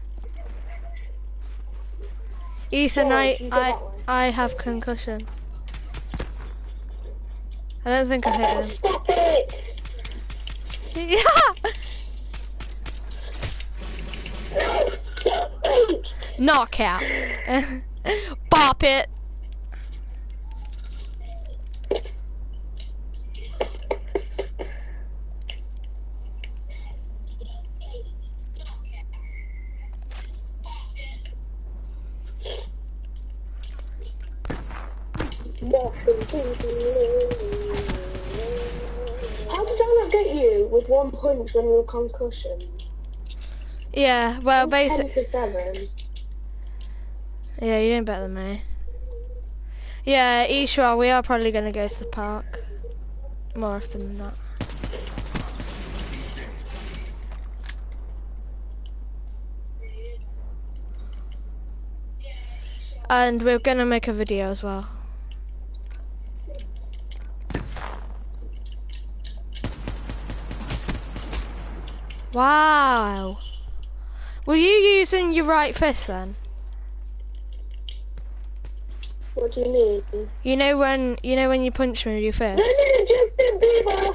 Ethan, George, I you go I that way. I have concussion. I don't think I hit Oh, him. stop it! Yeah. Stop it! Knockout. Bop it. How did I not get you with one punch when you were concussion? Yeah, well, Ten basically, to seven. yeah, you're doing better than me. Yeah, Ishwa, we are probably gonna go to the park more often than that. And we're gonna make a video as well. Wow. Were you using your right fist then? What do you mean? You know when you know when you punch me with your fist? No, no, Justin Bieber!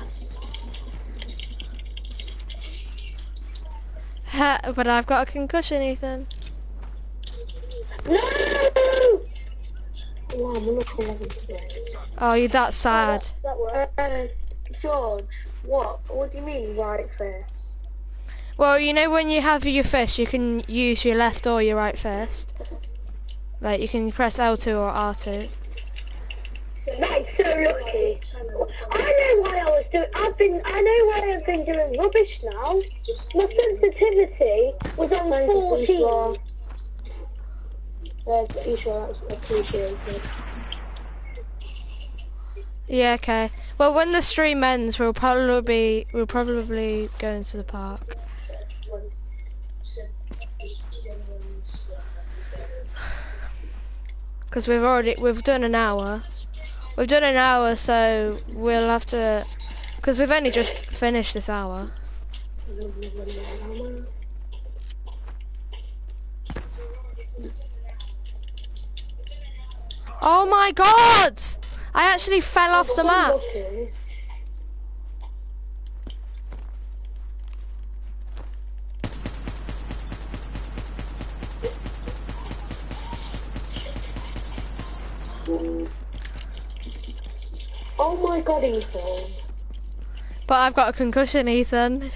Ha, but I've got a concussion, Ethan. No! Wow, I'm not eleven today. Oh, you're that sad. That worked. Uh, George, what? What do you mean, right face? Well, you know when you have your fist, you can use your left or your right fist. Like, you can press L two or R two. That's so lucky. I know why I was doing. I've been. I know why I've been doing rubbish now. My sensitivity was on fourteen. Uh, Isha, that's appreciated. Yeah, okay. Well, when the stream ends, we'll probably be we'll probably go into the park. Because we've already we've done an hour. We've done an hour, so we'll have to. Because we've only just finished this hour. Oh my God! I actually fell off the map. Oh my God, Ethan. But I've got a concussion, Ethan.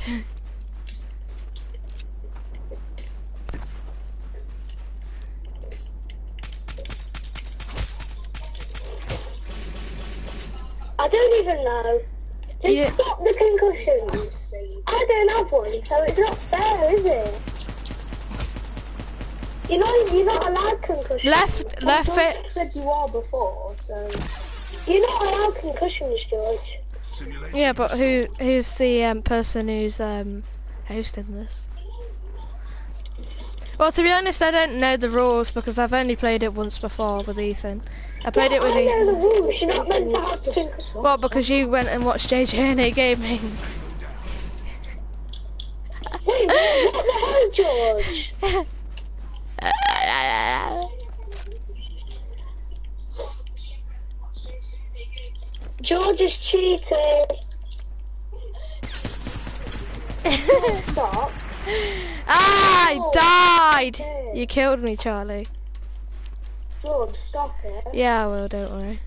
I don't even know. Just Yeah. stop the concussions. I don't have one, so it's not fair, is it? You know, you're not allowed concussions. Left, left George it. said you are before, so you're not allowed concussions, George. Yeah, but who who's the um, person who's um, hosting this? Well, to be honest, I don't know the rules because I've only played it once before with Ethan. I played it with I know the Ethan. rules. You're not meant to have concussions. Well, because you went and watched J J N A Gaming. Wait, what, what the hell, George? George is cheating. Stop. Ah, I Oh, died! okay. You killed me, Charlie. George, stop it. Yeah, I will, don't worry.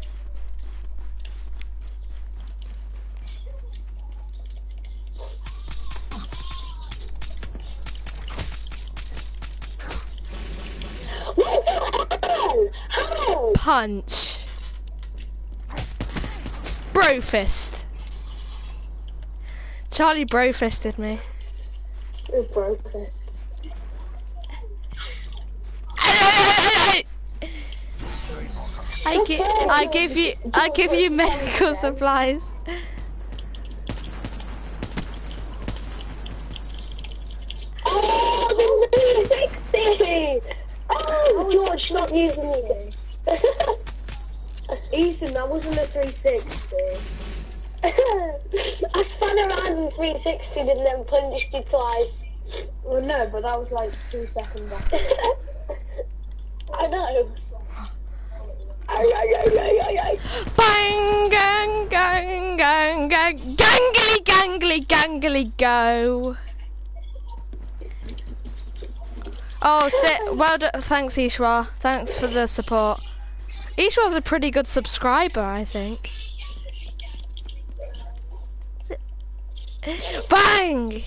How? How? Punch. Brofist. Charlie brofisted me. You broke this. I give, I give you, I give you medical supplies. Oh, the three sixty! Oh, George, stop using me. Ethan, that wasn't a three sixty. I spun around in three sixty and then punched you twice. Well, no, but that was like two seconds after. I know. Ay, ay, ay, ay, ay, ay. Bang, gang, gang, gang, gang, gangly, gangly, gangly, go. Oh, sit. Well done. Thanks, Ishwa. Thanks for the support. Ishwa's a pretty good subscriber, I think. Bang!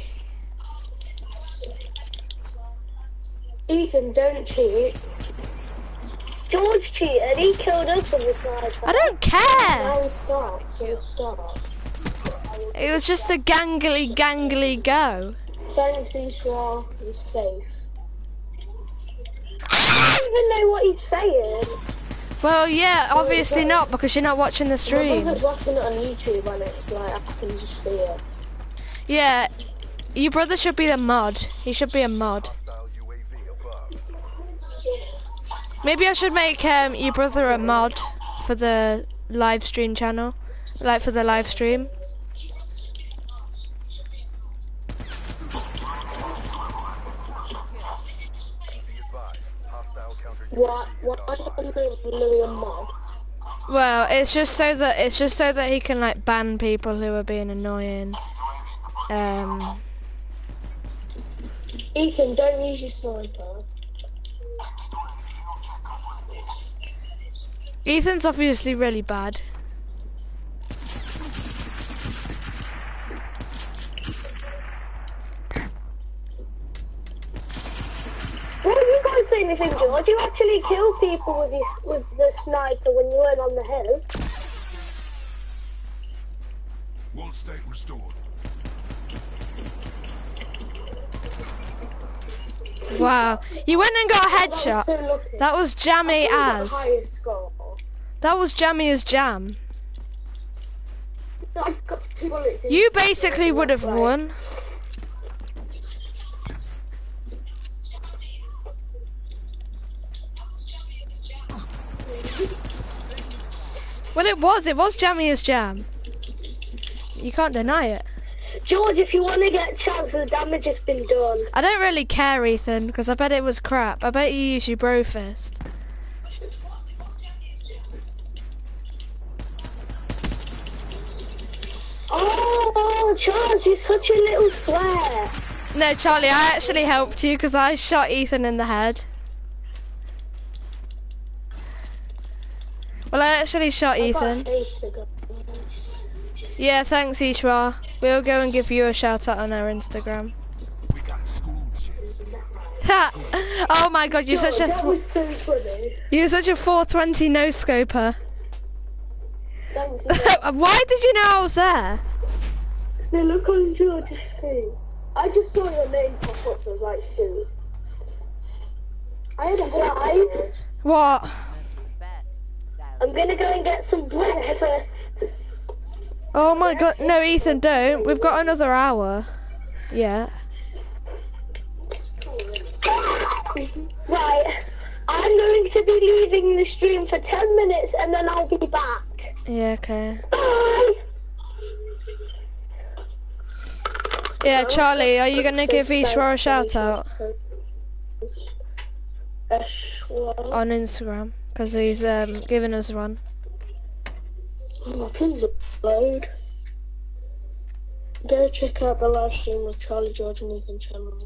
Ethan, don't cheat. George cheated. He killed us with the sniper. I don't care. Now stop. So stop. It was just a gangly, gangly go. Thanks, Ishwa. You're safe. I don't even know what he's saying. Well, yeah, obviously not, because you're not watching the My stream. brother's watching it on YouTube and it's like I can just see it. Yeah, your brother should be the mod. He should be a mod. Hostile U A V above. Maybe I should make um, your brother a mod for the live stream channel, like for the live stream. Be advised. Hostile counter U A V What? is What? I online. don't know Louis a mod. Well, it's just so that it's just so that he can like ban people who are being annoying. Um, Ethan, don't use your sniper. Ethan's obviously really bad. What are you guys saying anything, George? You actually kill people with your, with the sniper when you weren't on the hill. World state restored. Wow, you went and got a That was headshot. so lucky. That was jammy I got as. the highest score. That was jammy as jam. I got two bullets in. You basically would have Right. won. Well, it was. It was jammy as jam. You can't deny it. George, if you want to get a chance, the damage has been done. I don't really care, Ethan, because I bet it was crap. I bet you used your bro fist. Oh, Charles, you're such a little swear. No, Charlie, I actually helped you because I shot Ethan in the head. Well, I actually shot I got Ethan. eight ago. Yeah, thanks, Ishwa. We'll go and give you a shout out on our Instagram. We got school kids. Ha! Oh my god, you're such a that th was so funny. you're such a four twenty no scoper. Thanks. Why did you know I was there? No, look on George's screen. I just saw your name pop up, so I was like, shoot. I had a drive. What? Best. Dial I'm gonna go and get some breakfast. Oh my god, no, Ethan, don't. We've got another hour. Yeah. Right, I'm going to be leaving the stream for ten minutes and then I'll be back. Yeah, okay. Bye! Yeah, Charlie, are you gonna give Ishwa a shout out Ishwa. on Instagram? Because he's um giving us one. Oh, please load. Go check out the live stream of Charlie George and Ethan channel.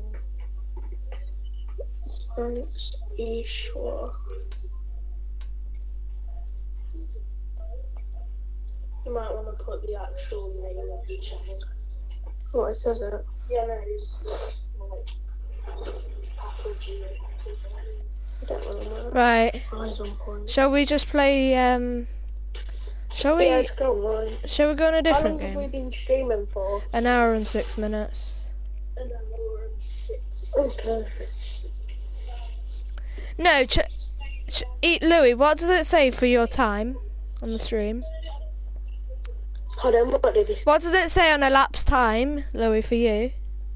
Thanks, Ishwa. You might want to put the actual name of the channel. Oh, it says it. Yeah, no, it's like packaging. I don't really know. Right. Eyes on point. Shall we just play? Um. Shall we? Yeah, just go online. Shall we go on a How different long have we game? been streaming for? An hour and six minutes. An hour and six. Okay. No, ch ch eat Louis. What does it say for your time on the stream? Hold on, what did he say? What does it say on elapsed time, Louis, for you?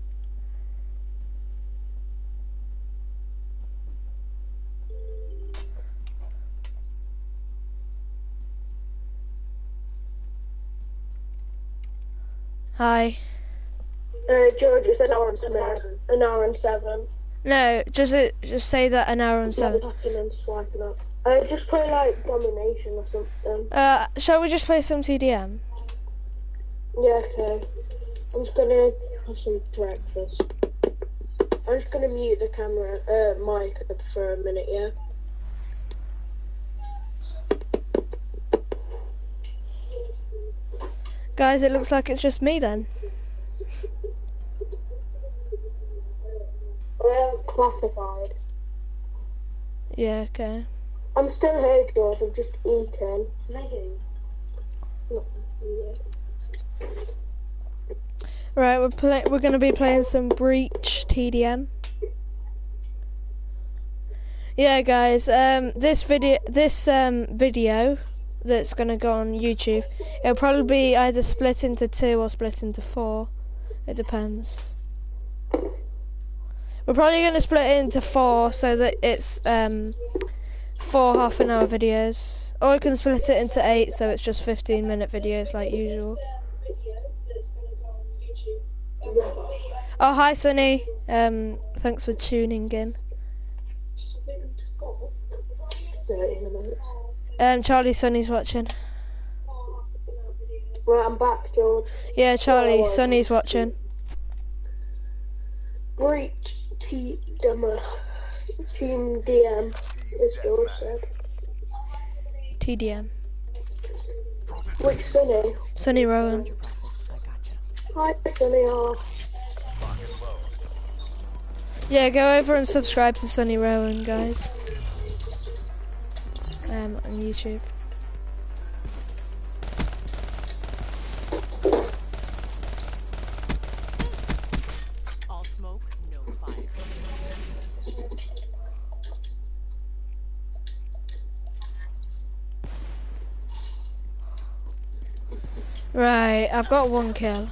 Hi. Uh, George, it says an hour and seven. An hour and seven. No, just it just say that an hour and I'm seven. tapping and swiping up. Uh, just play like Domination or something. Uh, shall we just play some T D M? Yeah, okay. I'm just gonna have some breakfast. I'm just gonna mute the camera, uh, mic for a minute, yeah? Guys, it looks like it's just me then. Well, classified. Yeah, okay. I'm still here, George. I'm just eating. Can I hear you? Nothing. Yeah. Right, we're play we're gonna be playing some Breach T D M. Yeah, guys. Um, this video, this um video that's gonna go on YouTube, it'll probably be either split into two or split into four. It depends. We're probably gonna split it into four so that it's um four half an hour videos, or we can split it into eight so it's just fifteen minute videos like usual. Oh, hi Sunny. Um, thanks for tuning in. thirty minutes. Um, Charlie, Sunny's watching. Right, I'm back, George. Yeah, Charlie, Oh, Sunny's watching. Great T demo. Team D M, as George said. T D M. Which Sunny? Sunny Rowan. Hi, Sunny. Oh. Yeah, go over and subscribe to Sunny Rowan, guys. Um, on YouTube. All smoke, no fire. Right, I've got one kill.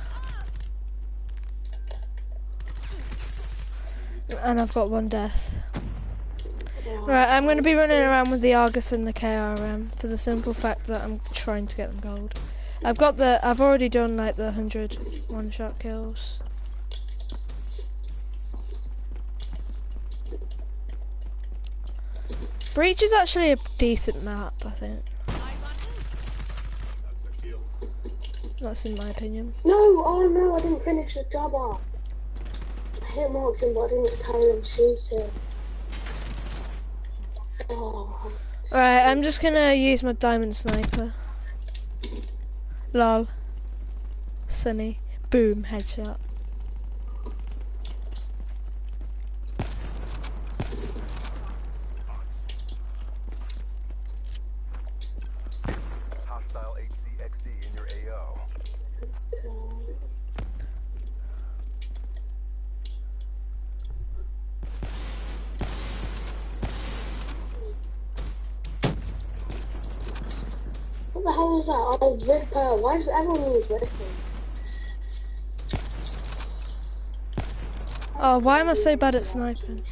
And I've got one death. Right, I'm going to be running around with the Argus and the K R M for the simple fact that I'm trying to get them gold. I've got the, I've already done like the one hundred one-shot kills. Breach is actually a decent map, I think. That's in my opinion. No, oh no, I didn't finish the job off. I hit Markson, but I didn't carry on shooting. Oh. Alright, I'm just gonna use my diamond sniper. Lol. Sunny. Boom, headshot. Hostile H C X D in your A O. What the hell was that? Oh, Ripper. Why does everyone use Ripper? Oh, why am I so bad at sniping?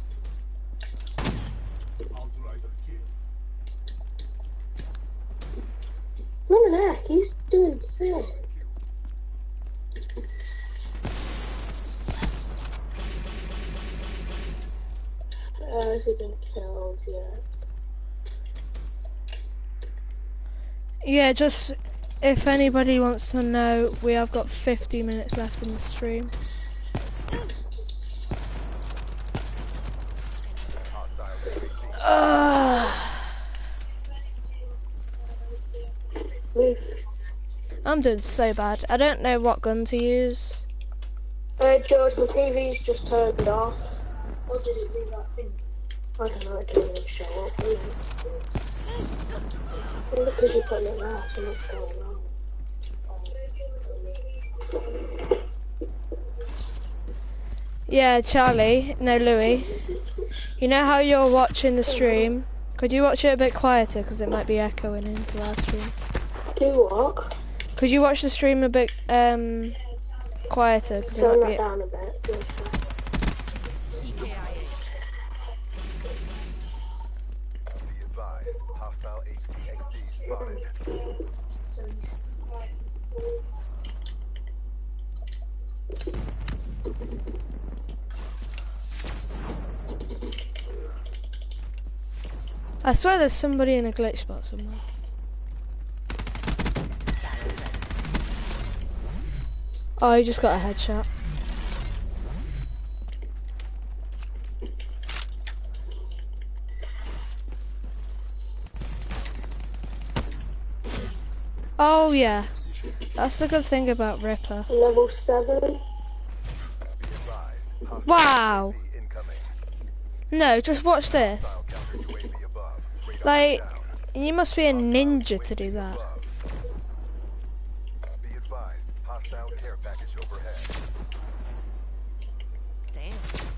Look at heck, he's doing sick. Uh, is he been killed yet? Yeah, just if anybody wants to know, we have got fifty minutes left in the stream. Uh, I'm doing so bad. I don't know what gun to use. Uh, George, my T V's just turned off. Or did it do that thing? I don't know, it didn't even show up. Really. Well, look, because you're putting it there, so much going on. Yeah, Charlie, no Louis. You know how you're watching the stream? Could you watch it a bit quieter because it might be echoing into our stream? Do what? Could you watch the stream a bit um quieter because it Turn might that be. down a bit. Yes, Be advised, hostile H C X D spotted. I swear there's somebody in a glitch spot somewhere. Oh, you just got a headshot. Oh yeah, that's the good thing about Ripper. level seven. Be advised, hostile Wow. U A V incoming. No, just watch this. Hostile counter U A V above. Radar Like, down. you must be a ninja to do that. Above. Be advised, hostile care package overhead. Damn.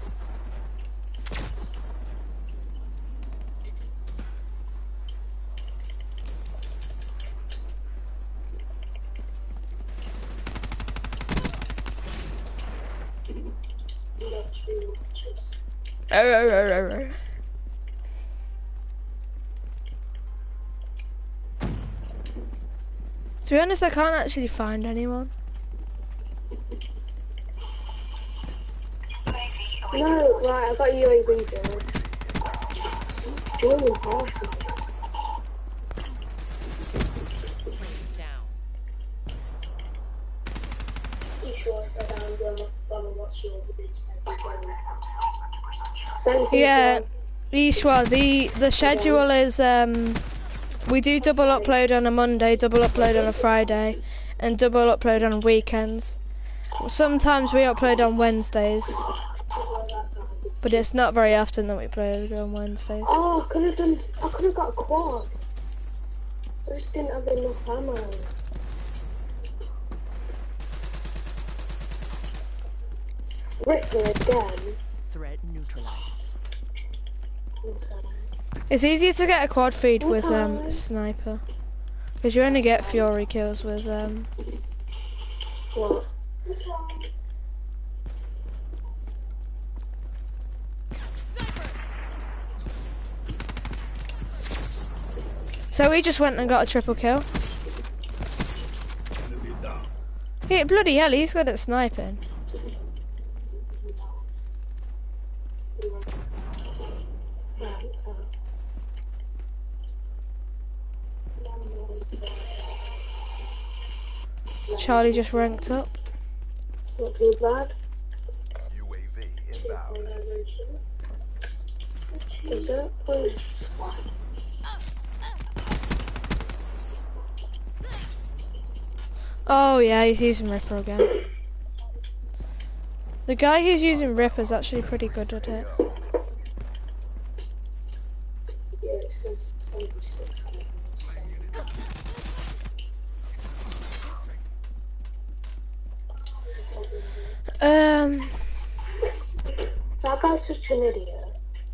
To be honest, I can't actually find anyone. No, right, I got U A V there. Join party. Down. Thanks, Yeah, Ethan. Ishwa, the the schedule is um we do double upload on a Monday, double upload on a Friday, and double upload on weekends. Sometimes we upload on Wednesdays, but it's not very often that we upload on Wednesdays. Oh, I could have done. I could have got a quad. I just didn't have enough ammo. Ripper again. Threat neutralized. Okay. It's easier to get a quad feed with um Okay. sniper, because you only get Fury kills with um. What? So we just went and got a triple kill. Hey, bloody hell, he's good at sniping. Charlie just ranked up. Not too bad. U A V inbound. Is it? Please. Oh yeah, he's using Ripper again. The guy who's using Ripper is actually pretty good at it. Yeah, it says seventy-six. Um, That guy's such an idiot.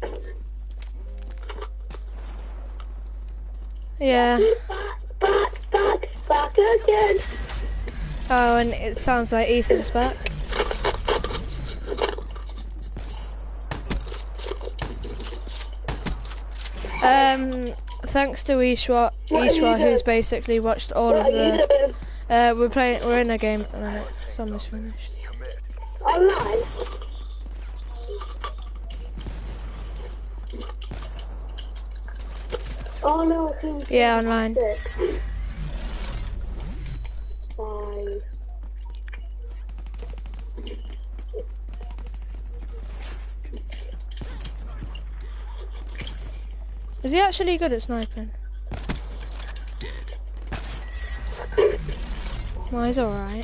yeah. Back, back, back, back again. Oh, and it sounds like Ethan's back. Um, thanks to Ishwa, What are you Ishwa, who's doing? basically watched all What of are you the. doing? Uh, we're playing. We're in a game at the minute. It's almost finished. Commit. Online? Oh no, it's in Yeah, online. six. Is he actually good at sniping? Well, he's alright.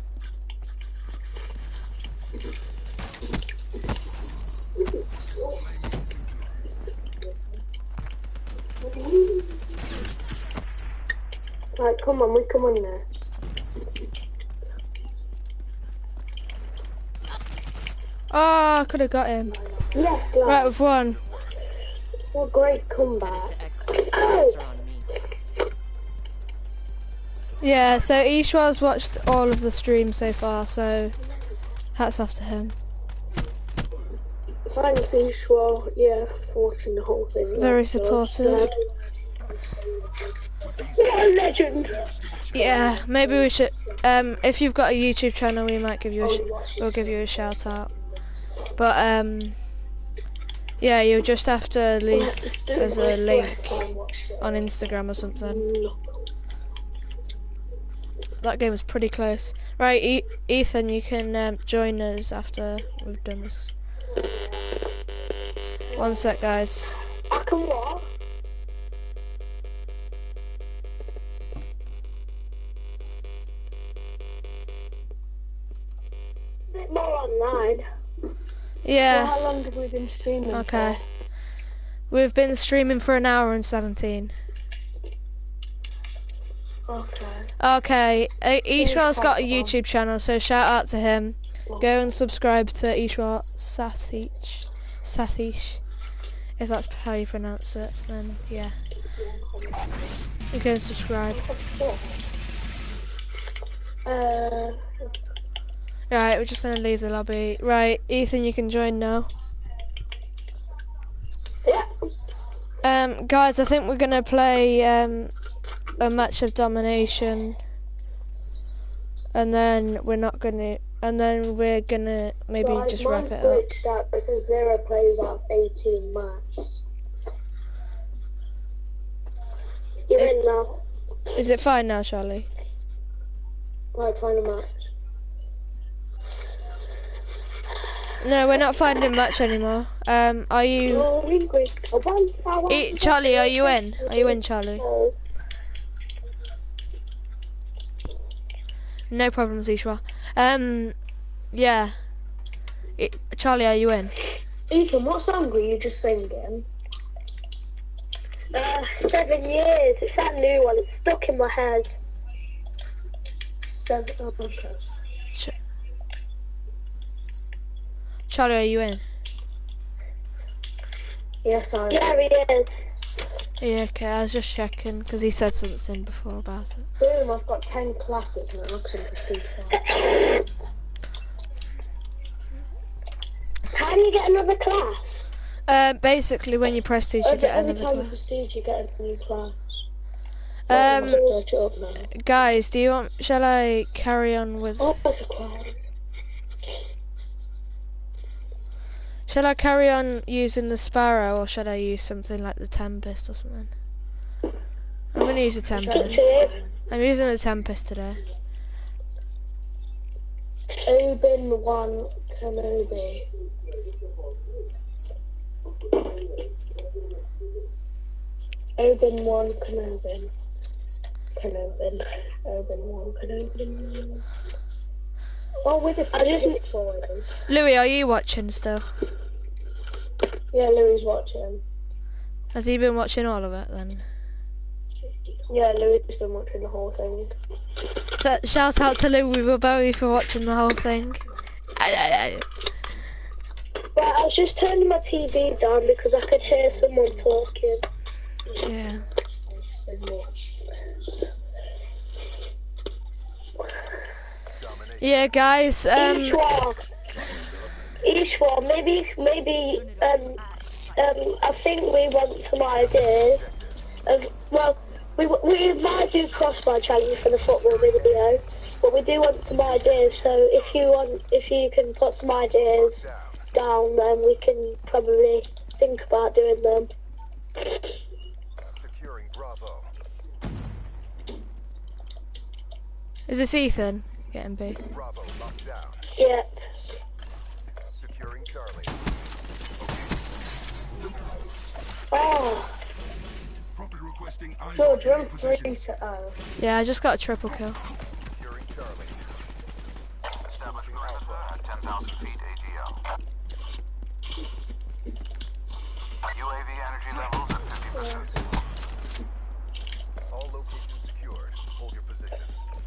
Right, come on, we come on now. Oh, I could have got him. Yes, lad. Right, we've won. What a great comeback. To expert answer on me. Yeah, so Ishwar's watched all of the stream so far, so hats off to him. Thanks, Ishwar, yeah, for watching the whole thing. Very That's supportive. sad. What a legend! Yeah, maybe we should. Um, if you've got a YouTube channel, we might give you a. Sh we'll give you a shout out. But um, yeah, you'll just have to leave as a link on Instagram or something. That game was pretty close. Right, e Ethan, you can um, join us after we've done this. One sec, guys. I can what? A bit more online. Yeah. Well, how long have we been streaming Okay. for? We've been streaming for an hour and seventeen. Okay. Okay, uh, Ishwar's got a YouTube channel, so shout out to him. Go and subscribe to Ishwar Sathish, Sathish, if that's how you pronounce it. Then yeah, you can subscribe. Uh, Right, we're just gonna leave the lobby. Right, Ethan, you can join now. yeah. Um, guys, I think we're gonna play um a match of domination, and then we're not gonna, and then we're gonna maybe Guys, just wrap mine's it up. glitched out. It says zero players out of eighteen matches. You're in now. Is it fine now, Charlie? Right, find a match. No, we're not finding much anymore. Um, are you? Oh, Ingrid. I want- I want- E Charlie, are you in? Are you in, Charlie? Oh. No problems, Ishwa. Um, yeah. I Charlie, are you in? Ethan, what song were you just singing? Uh, seven years. It's that new one. It's stuck in my head. Seven. Oh, okay. Ch Charlie, are you in? Yes, I am. Yeah, he is. Yeah, okay. I was just checking because he said something before about it. Boom, I've got ten classes now because I'm prestige five. How do you get another class? Uh, basically, when you prestige, you Every, get every another time you class. prestige, you get a new class. Um, I'll search it up now. guys, do you want? Shall I carry on with? Oh, there's a class. Shall I carry on using the Sparrow, or should I use something like the Tempest or something? I'm gonna use the Tempest. I'm using the Tempest today. Obi-Wan Kenobi. Obi-Wan Kenobi. Kenobi. Obi-Wan Kenobi. Oh, with the I just- Tempest forwards. Louis, are you watching still? Yeah, Louis watching. Has he been watching all of it then? Yeah, Louis has been watching the whole thing. So, shout out to Louis Wilbowie for watching the whole thing. Aye, aye, aye. Right, I was just turning my T V down because I could hear someone talking. Yeah. Yeah, guys. Um. Ishwar. Ishwar, maybe, maybe, um, um, I think we want some ideas of, well, we, we might do crossbar challenge for the football video, but we do want some ideas, so if you want, if you can put some ideas down, then we can probably think about doing them. Securing Bravo. Is this Ethan getting B? Bravo locked down. Yep. Securing Charlie. Oh, Requesting eyes George, on you're enemy on three positions. to oh. Yeah, I just got a triple kill. Securing Charlie. Establish perimeter at ten thousand feet A G L. U A V energy levels at fifty percent. All locations secured. Hold your positions.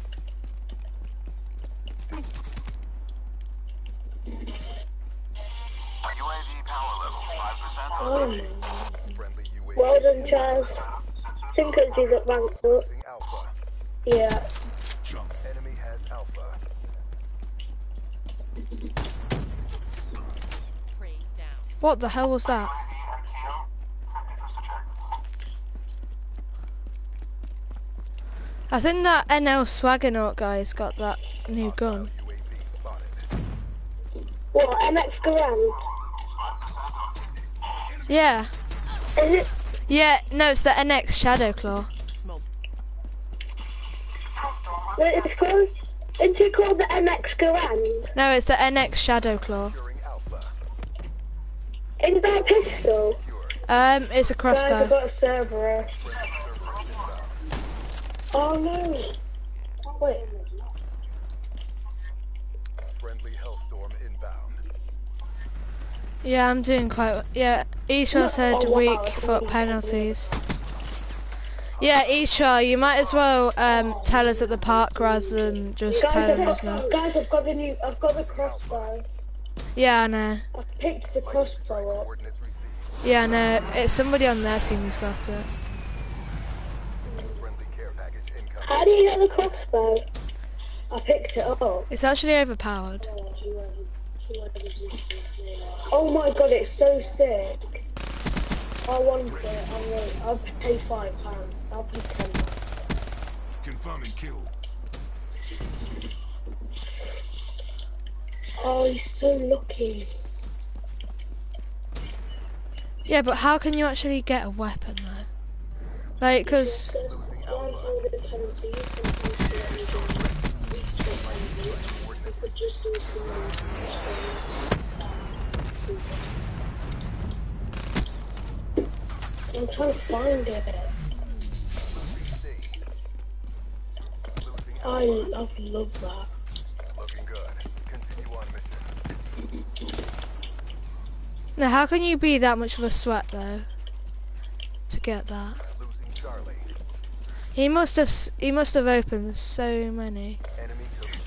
U A V power levels five percent. Oh, Friendly U A V. Well done, Chaz. Thinkers is at rank up. Losing Alpha. Yeah. Jump. Enemy has Alpha. Prey down. What the hell was that? I think that N L Swaggernaut guy's got that new gun. U A V spotted. What, M X Garand? Yeah. Is it? Yeah, no, it's the N X Shadowclaw. Smoke. Wait, it's called? Isn't it called the M X Garand? No, it's the N X Shadowclaw. Securing Alpha. Is that a pistol? Secured. Um, it's a guys, I've crossbow. got a server. Friendly server inbound. Oh no. Wait. Friendly Hellstorm inbound. Yeah, I'm doing quite well. Yeah, Ishwa said Oh, wow, weak it's for really penalties. Yeah, Ishwa, you might as well um, tell us at the park rather than just Guys, I've telling us now. got, guys, I've got the new, I've got the crossbow. Yeah, I know. I've picked the crossbow up. Coordinates received. Yeah, I know. It's somebody on their team who's got it. Friendly care package incoming. How do you get the crossbow? I picked it up. It's actually overpowered. Oh my god, it's so sick. I want it. I will. I'll pay five pounds. I'll pay ten pounds. Confirming kill. Oh, he's so lucky. Yeah, but how can you actually get a weapon though? Like, cause Losing Alpha. I'm trying to find it. Losing C. Losing I, Alpha. I love that. Looking good. Continue on mission. now how can you be that much of a sweat though to get that? Losing Charlie. He must have s- he must have opened so many. Enemy took C.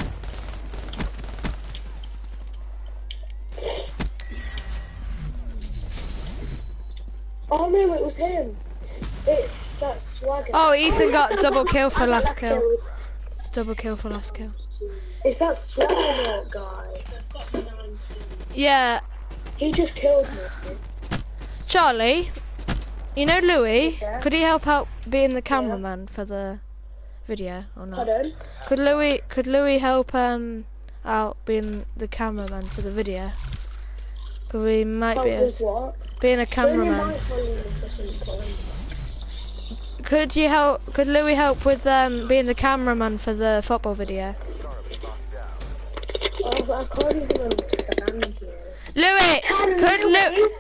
Oh no, it was him. It's that swagger. Oh, Ethan got double kill for I got last kill. killed. Double kill for last kill. It's that swagger guy. Yeah, He just killed me. Charlie. You know Louis? Yeah. Could he help out being the cameraman for the video or not? Pardon? Could Louis could Louis help um out being the cameraman for the video? Cause we might Help be with able what? being a Only cameraman. my phone is a simple. Could you help? Could Louis help with um being the cameraman for the football video? Charlie locked down. Oh, but I can't even understand you. Louis, Can could Louis, Louis?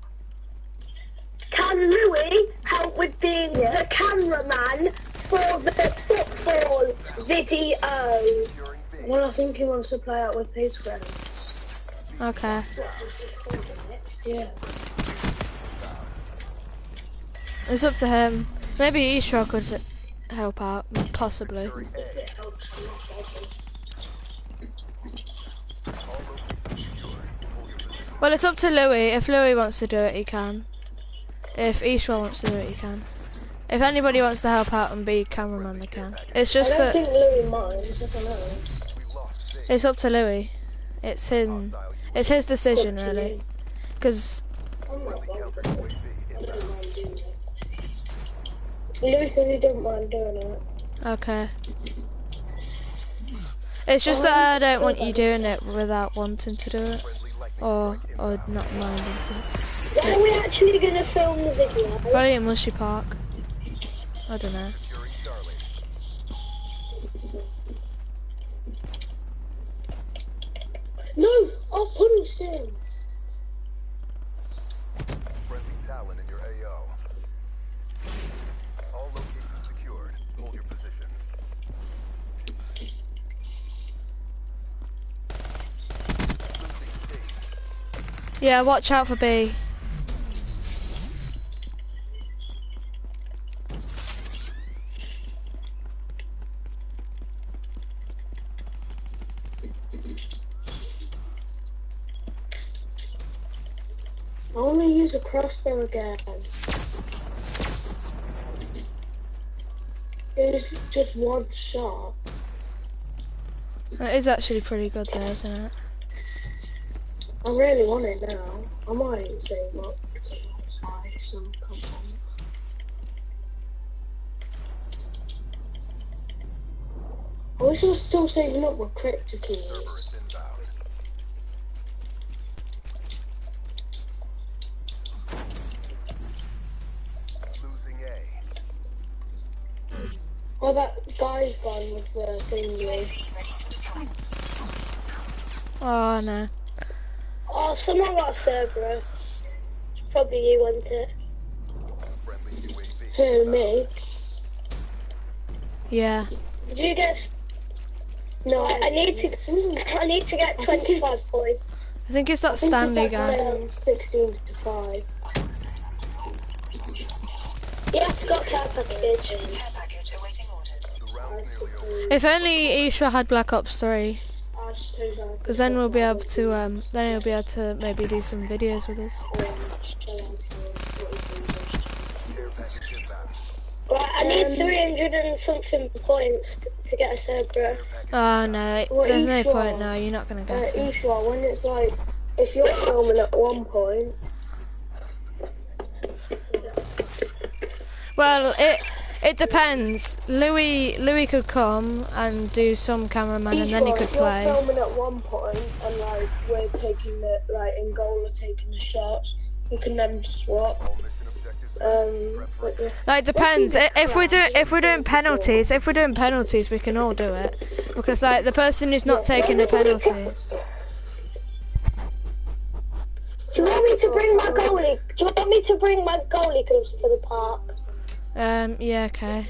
can Louis help with being the cameraman for the football video? Securing B. Well, I think he wants to play out with his friends. Okay. Yeah. It's up to him. Maybe Ishra could help out, possibly. Securing A. All locations secured. Hold your position. Well, it's up to Louis. If Louis wants to do it, he can. If Ishra wants to do it, he can. If anybody wants to help out and be cameraman, they can. It's I just don't that think Louis minds, I don't know. We lost C. it's up to Louis. It's his. Hostile It's his decision, Up to really. you. Because friendly counter U A V inbound. Louis says he don't mind doing it. okay. It's just that I don't want you doing it without wanting to do it, Friendly lightning or strike or inbound. not minding to. When are we actually going to film the video? Probably in Mushy Park. I don't know. Securing Charlie. No! I punched him! Friendly Talon in your A O. Yeah, watch out for B. I want to use a crossbow again. It was just one shot. That is actually pretty good though, isn't it? I really want it now. I might save up to buy some content. I wish I was still saving up with crypto keys. Cerberus inbound. Losing A. Oh, that guy's gone with the thingy. Oh no. Oh, someone got a Cerberus. It's probably you, wasn't it? Friendly U A V. Who, me? Yeah. Did you get... No, I, I need to... I need to get twenty-five points. I think it's that I think Stanley it's like, guy. um, sixteen to five. You have to go care package. Care package awaiting orders. The round's nearly over. If only Isha had Black Ops three, because then we'll be able to um, then he'll be able to maybe do some videos with us. Care package inbound. Right, I need three hundred and something points to get a Cerberus. Oh no, Well, there's no each point one- now. You're not gonna Uh, get it. Ishwa, when it's like, if you're filming at one point, Well, it it depends. Louis Louis could come and do some cameraman, and then he Ishwa, could if you're play. filming at one point and like we're taking the, like in goal or taking the shots, you can then swap. All mission objectives. Um, but yeah. Like depends. I- If we're doing if we're doing penalties, if we're doing penalties, we can all do it, because like the person who's not taking the penalty. Do you want me to bring my goalie? Do you want me to bring my goalie gloves to the park? Um, yeah, okay.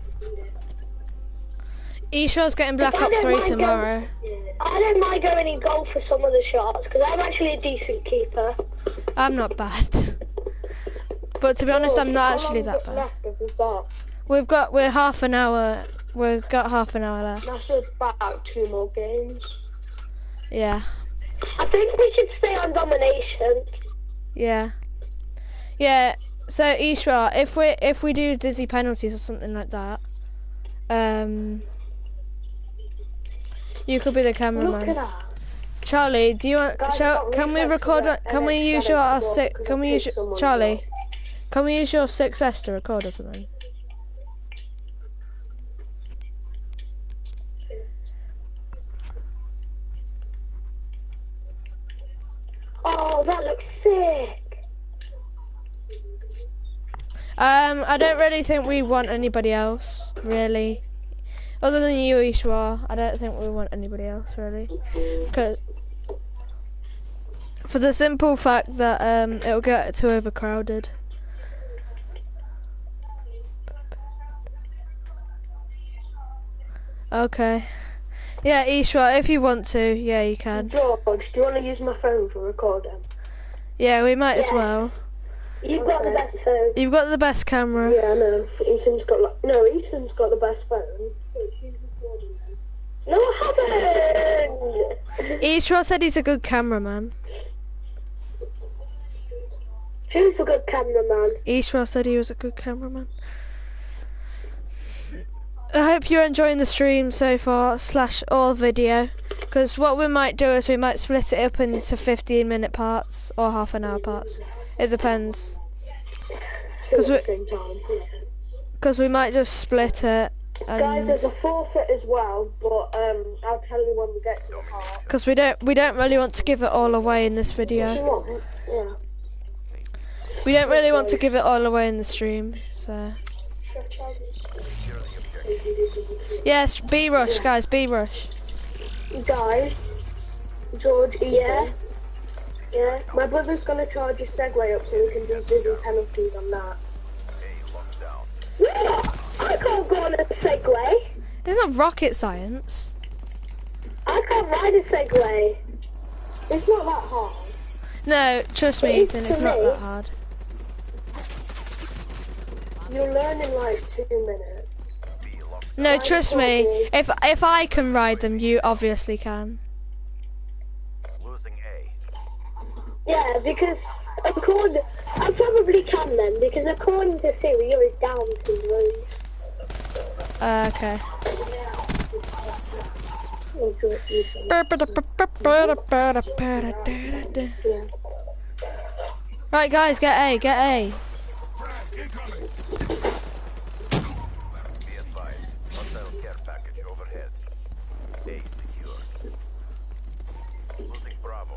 Isha's getting Black I Ops don't three mind tomorrow. I don't mind going in goal for some of the shots because I'm actually a decent keeper. I'm not bad. But to be honest, I'm not actually that bad. Left of the start. We've got, we're half an hour, we've got half an hour left. That's just about two more games. Yeah, I think we should stay on domination. yeah. Yeah, so Ishra, if we if we do dizzy penalties or something like that, um, you could be the Look at cameraman. that. Charlie, do you want, Guys, shall, I've got can we reflex record, for on- the can we N X use your, our as well, six, because can I we use, picked your- someone Charlie, up. can we use your six S to record or something? Oh, that looks sick. Um, I don't really think we want anybody else, really. Other than you, Ishwa, I don't think we want anybody else, really. 'Cause for the simple fact that um, it'll get too overcrowded. Okay. Yeah, Ishwa, if you want to, yeah, you can. George, do you want to use my phone for recording? Yeah, we might as Yeah. well. You've got the best phone. You've got the best camera. Yeah, I know. Ethan's got like no. Ethan's got the best phone. Wait, she's recording then. No, I haven't. Ishwa said he's a good cameraman. Who's a good cameraman? Ishwa said he was a good cameraman. I hope you're enjoying the stream so far, slash all video. Because what we might do is we might split it up into fifteen minute parts or half an hour parts. It depends. Two Because at we, the same time. Yeah. cause we might just split it. Guys, there's And a forfeit as well, but um, I'll tell you when we get to the part. because we don't we don't really want to give it all away in this If you video. want, yeah. We don't really want to give it all away in the stream. So yes, B rush guys, B rush. Guys, George, Ethan, Yeah. Yeah. my brother's gonna charge a Segway up so we can do busy penalties on that. A locked down. No, I can't go on a Segway. It's not rocket science. I can't ride a Segway. It's not that hard. No, trust me, It is Ethan, it's to not me. that hard. You'll learn in like two minutes. No, I trust told me. you. If if I can ride them, you obviously can. Losing A. Yeah, because according, I probably can then, because according to Siri, you're Down syndrome. Uh, okay. Or do it easily. Yeah. Right, guys, get A, get A. Be advised. Hostile care package overhead. A secure. Losing Bravo.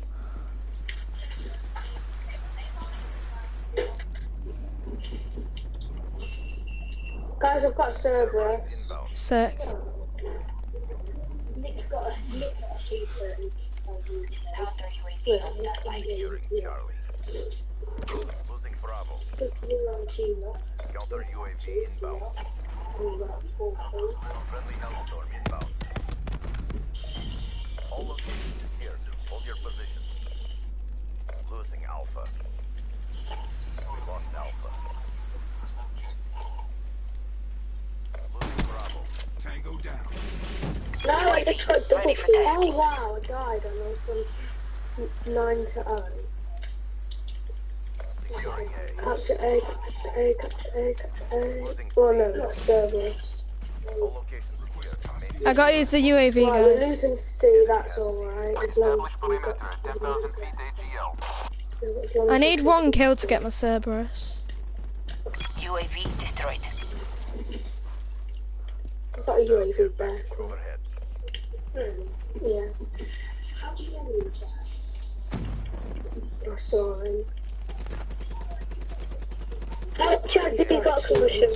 Guys, I've got Cerberus. Inbound. Sick. Nick's got a Nick got a cheater. Counter U A V on standby. Securing Charlie. Losing Bravo. Counter U A V inbound. Friendly Hellstorm inbound. All locations secured. Hold your positions. Losing Alpha. We lost Alpha. Losing Bravo. Tango down. No, I just got double Ready for kill. tasking. Oh wow, I died and I was done nine to oh. Securing A. Capture A, capture A, capture A, capture A. Oh no, that's Cerberus. All locations secured. Main I got to use the U A V, Right, we're guys. losing C, that's alright. As long Establish as we perimeter got at ten thousand feet A G L. as long I as need we- one kill to get my Cerberus. U A V destroyed. I've got a U A V back. overhead. Yeah. I saw him. How Chad did you got concussion?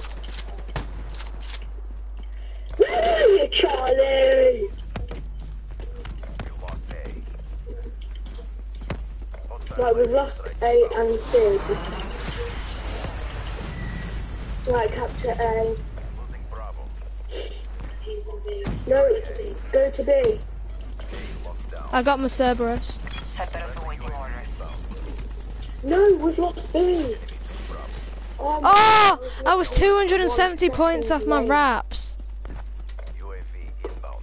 Where are you, Charlie? You lost A. Hostile Right, we've lost A and C. Right, capture A. Losing Bravo. No, go to B. Locked down. I got my Cerberus. Cerberus awaiting orders. No, we've lost B. Oh, my Oh, God, I was two hundred seventy one points off second my late. wraps. U A V inbound.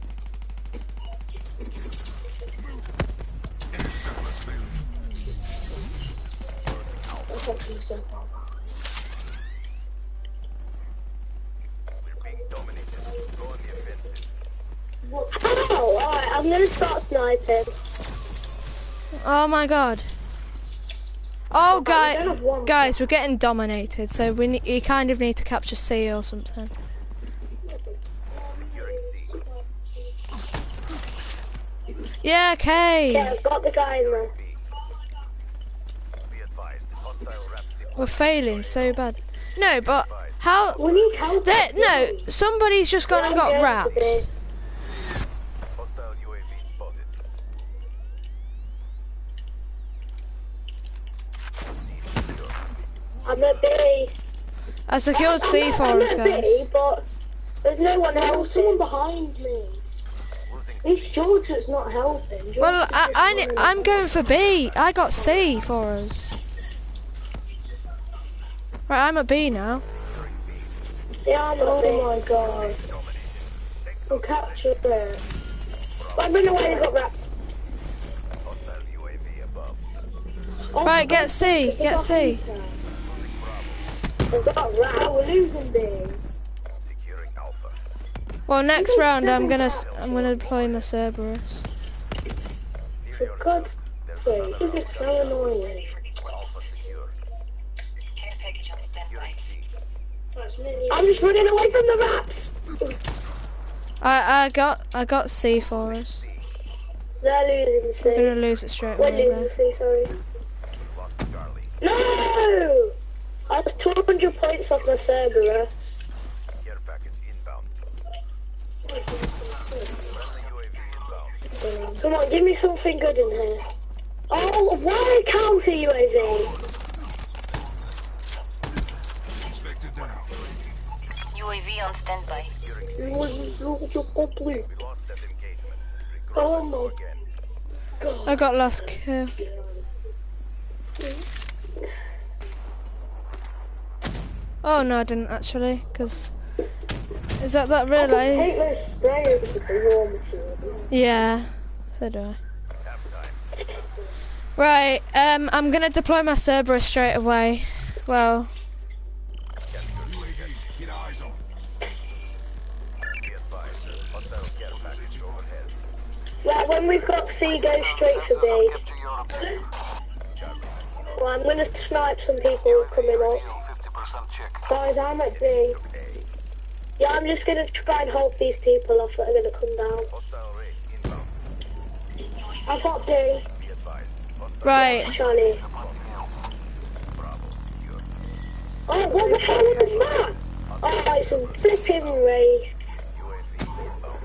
That's actually so far. We're being dominated. Go on the offensive. Oh, alright, I'm gonna start sniping. Oh my god. Oh, But we don't guys, have one. guys, we're getting dominated, so we ne you kind of need to capture C or something. Securing C. Yeah, okay. Yeah, I've got the guy in there. B. Be advised. Hostile reps deployed. We're failing so bad. No, but how? We need help. There, no, somebody's just gone and got Yeah, wrapped. okay. Hostile U A V spotted. C secure. I'm a B. I secured C I'm for a- us, I'm a B, guys. but there's no one There's else. someone in. behind me. Losing It's C. George that's not helping. George Well, is I, just I, running I'm away. going for B. I got C for us. Right, I'm at B now. Securing B. Yeah, I'm a Oh B. my god. Dominated. Take We'll capture it. I don't know why they got wraps. hostile U A V above. Oh, Right, my get God, C, they get got C. Hunter. They've got wraps. Oh, we're losing B. Securing Alpha. Well, next got round I'm seven gonna back. I'm gonna deploy my Cerberus. Steer For yourself. God's There's sake, another this is round so coming up. annoying. Alpha secure. Care package on standby. Securing C. I'm just running away from the wraps. I I got I got C for us. They're losing We're C. gonna lose it straight We're away losing there. C, sorry. Lost Charlie. No! I was two hundred points off my Cerberus. Care package inbound. Friendly U A V inbound. Come on, give me something good in here. Oh, why counter U A V? Inspector down. U A V on standby. Securing C. It was so complete. We lost that engagement. Regroup Oh and go my again. God. I got last kill. Oh no, I didn't actually, because is that that I really? hate those sprayers with the raw material. Yeah, so do I. Half time. Right, um, I'm gonna deploy my Cerberus straight away. Well, Get eyes on. Be advised. Hostile care package overhead. Well, when we've got C, go straight to B. Capture your objective. Charlie. Well, I'm gonna snipe some people coming up. fifty percent check. Guys, I'm at B. Yeah, I'm just gonna try and hold these people off that are gonna come down. Hostile race inbound. I got B. Be advised. Hostile right. Charlie. Bravo secure. Oh, what the hell was that? Oh, it's a flipping race. U A V inbound.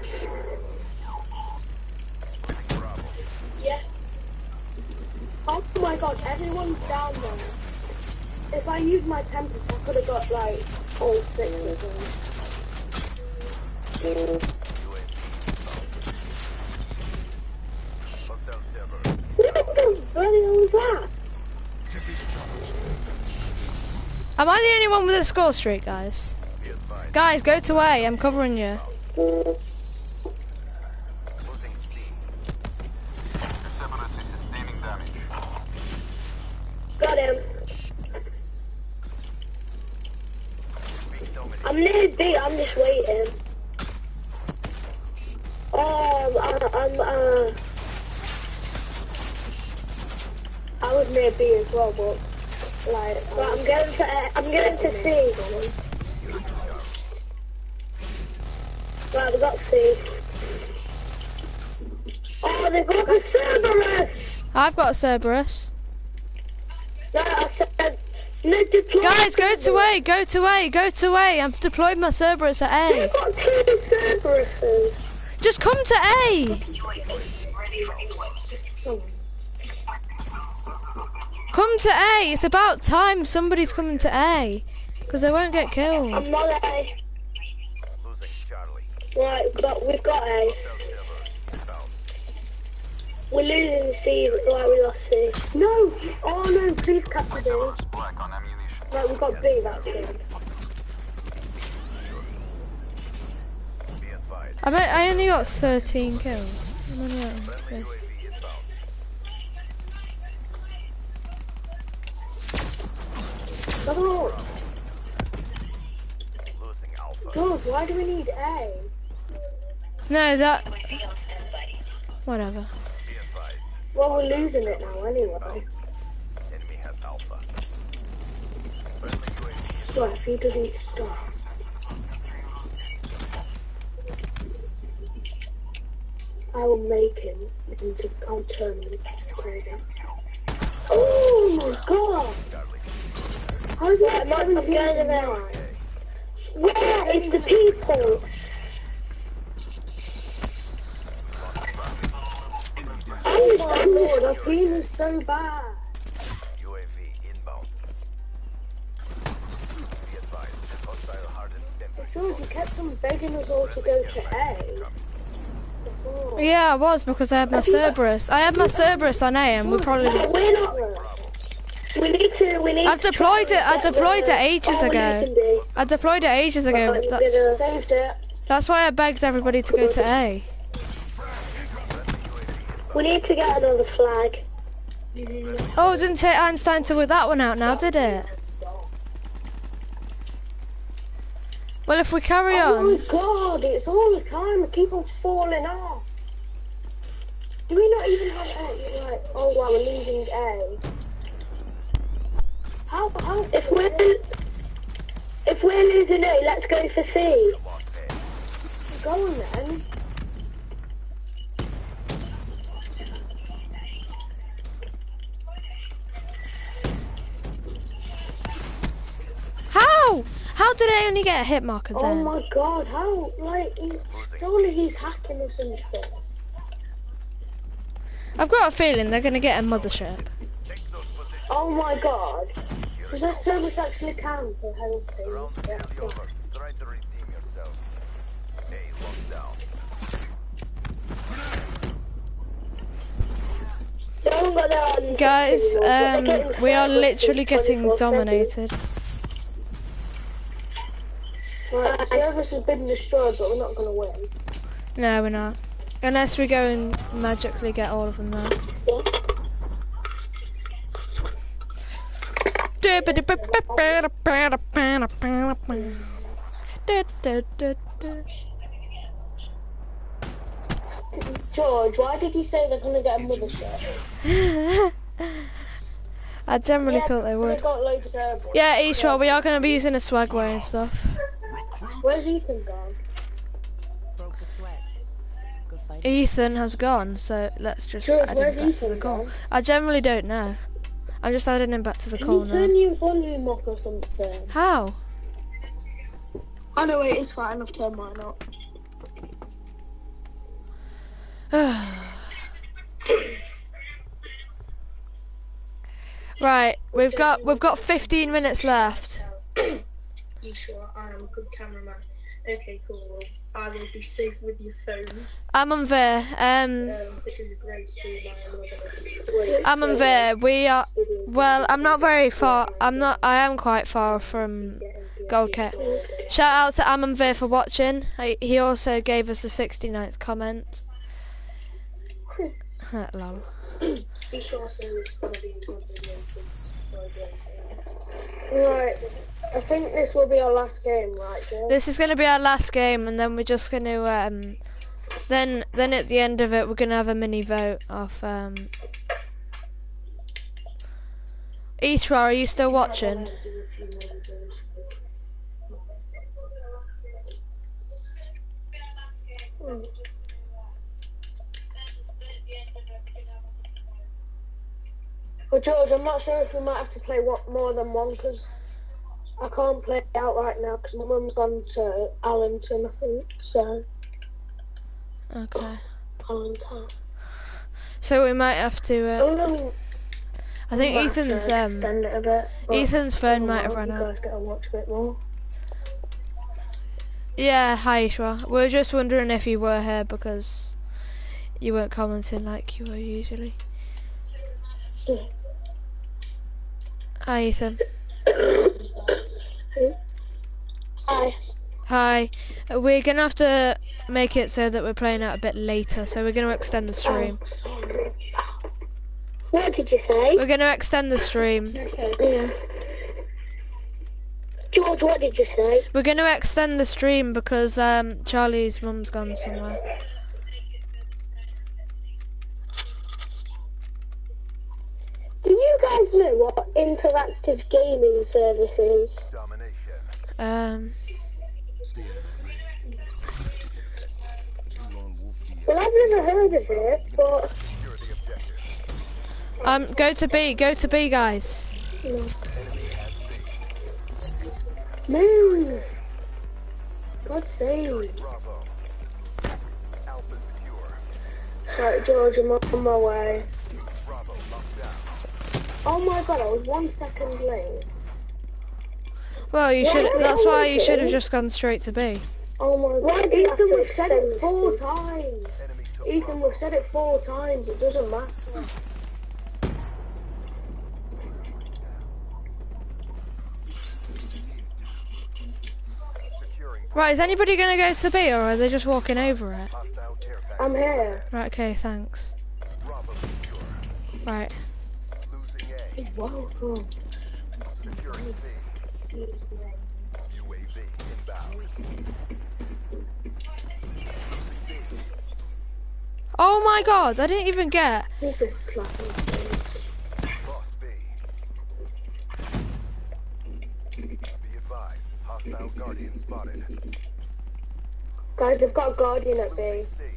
Losing Bravo. Yeah. Oh my god, everyone's down there. If I used my Tempest, I could have got like all six of them. U A V inbound. Hostile servers. What the bloody hell was that? Am I the only one with a score streak, guys? Be advised. Guys, go to A. I'm covering you. Losing C. Cerberus is sustaining damage. Got him. Being dominated. I'm near B, I'm just waiting. Oh, I, I'm, uh... I was near B as well, but like, Right, I'm going to, uh, I'm going to C. Right, we got C. Oh, they've got the Cerberus! I've got a Cerberus. No, I said, no deploy. Guys, go to A. Go to A. Go to A. I've deployed my Cerberus at A. You've got two Cerberuses. Just come to A. Come to A. It's about time somebody's coming to A, because they won't get killed. I'm not A. Losing Charlie. Right, we've got, we've got A. Hostile servers inbound. We're losing C, like we lost C. no! Oh no, please capture B. Cerberus black on ammunition. Right, we got B, that's good. Be advised. I bet I only got thirteen kills. I don't know. Friendly U A V inbound. Oh, Losing Alpha. God, why do we need A? No, that. Whatever. Be advised. Well, we're losing it now anyway. Enemy has Alpha. Friendly U A V. Well, if he doesn't stop. I will make him into, I'll turn him into Craven. Oh my god! Charlie. How's Right, that Mark, I'm seventeen going to to there. nine? Where is the people? Oh my lord, our team is so bad. U A V inbound. Be advised. Hostile hardened sentry. George, you kept on begging us all to go to A. Before. Yeah, I was because I had my Cerberus. I had my Cerberus on A, and we probably. We're not. We need to. We need. I've to deployed try it. I and get deployed the- it ages Oh, we're ago. losing B. I deployed it ages ago. Right, That's we're Saved it. that's why I begged everybody to go to A. We need to get another flag. Oh, it didn't take Einstein to whip that one out now, did it? Well, if we carry Oh my on, god, it's all the time. We keep on falling off. Do we not even have A? Like, oh wow, we're losing A. How, how, If we're if we're losing A, let's go for C. Lost A. go on then. how? How did I only get a hit marker Oh then? my god, how, like, he, surely he's hacking or something. I've got a feeling they're gonna get a mothership. Take those positions. Oh my god. Does that service actually count for helping? Round Yeah. nearly over. Try to redeem yourself. A locked down. Don't haven't got that on. Guys, anymore, but they're um, getting we are servers literally getting twenty-four seven. dominated. Right, the service has been destroyed, but we're not going to win. No, we're not. Unless we go and magically get all of them now. George, why did you say they're going to get a mothership? I generally Yeah, thought they They would. got loads of servers. Yeah, Ishwa, we are going to be using a swagway and stuff. Where's Ethan gone? Broke a sweat. Good fight. Ethan has gone, so let's just George, add him where's back to Ethan the call. gone? I generally don't know. I'm just adding him back to the Can call you now. turn your volume up or something? How? I know it is fine, I've turned mine up. Right, we've got we've got fifteen minutes left. You sure? I am a good cameraman. Okay, cool. Well, I will be safe with your phones. I'm on there. Um, Um, this is a great stream. I am not I'm on there. We are. Well, I'm not very far. I'm not. I am quite far from Gold Cat. Shout out to Amon Veer for watching. He he also gave us a sixty-ninth comment. Lol. Be sure so it's gonna be a good video because right. I think this will be our last game, right, Joe? This is going to be our last game, and then we're just going to um, then then at the end of it, we're going to have a mini vote of um. Ishra, are you still watching? Well, George, I'm not sure if we might have to play what more than one because I can't play it out right now because my mum's gone to Allenton, I think. So Okay. Allentown. So we might have to. Uh, I'm gonna I think might have to Ethan's um. extend it a bit. but Ethan's I phone don't might know, have run you out. guys get to watch a bit more. Yeah, hi Ishra. We're just wondering if you were here because you weren't commenting like you were usually. Yeah. Hi Ethan. Hi. Hi. Uh, We're gonna have to make it so that we're playing out a bit later, so we're gonna extend the stream. Oh, sorry. What did you say? We're gonna extend the stream. Yeah. George, what did you say? We're gonna extend the stream because um Charlie's mum's gone somewhere. Do you guys know what interactive gaming service is? Domination. Um. Well, I've never heard of it, but Secure the objective. Um. Go to B. Go to B, guys. no. Move. God save. Bravo. Alpha secure. Right, George, I'm on my way. Bravo locked down. Oh my god, I was one second late. Well, you Why should. are That's we why you should have waiting? just gone straight to B. Oh my god. Ethan, we've said it four times. Enemy took Ethan, Bravo. we've said it four times. It doesn't matter. Securing Right. Is anybody gonna go to B, or are they just walking over it? hostile care package. I'm here. Right. Okay. Thanks. Bravo secure. Right. Losing A. Welcome. Securing C. U A V inbound. Losing B. Oh my God! I didn't even get. He's just slapping me. Lost B. Be advised. Hostile Guardian spotted. Guys, they've got a Guardian at B. Losing C.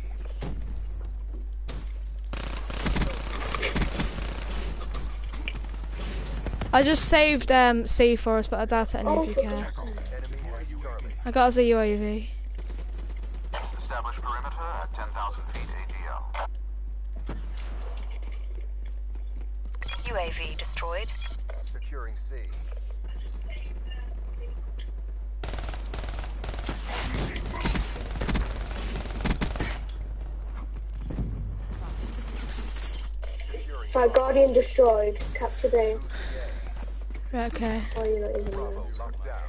I just saved um C for us, but I doubt any Oh, of you for care. Enemy has Charlie. I got us a U A V. Establish perimeter at ten thousand feet A G L. U A V destroyed. Securing C. Securing Right, Guardian destroyed. Capture B. Right, okay. Oh, you're not even there. Locked down.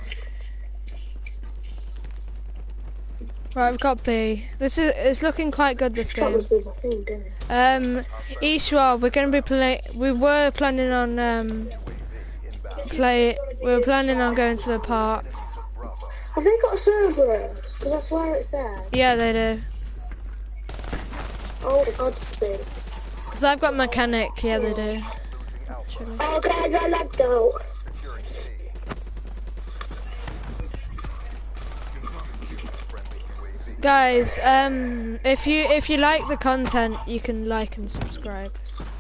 Right, we've got B. This is it's looking quite good this That game. was the thing, didn't it? Um, Eastwell, we're gonna be play. We were planning on um play. We were planning on going to the park. Have they got Cerberus? Because that's where it's there. Yeah, they do. Oh, Godspeed. Cause I've got mechanic. Yeah, they do. Oh, guys, I lagged out. Securing C. Friendly U A V. Guys, um, if you if you like the content, you can like and subscribe.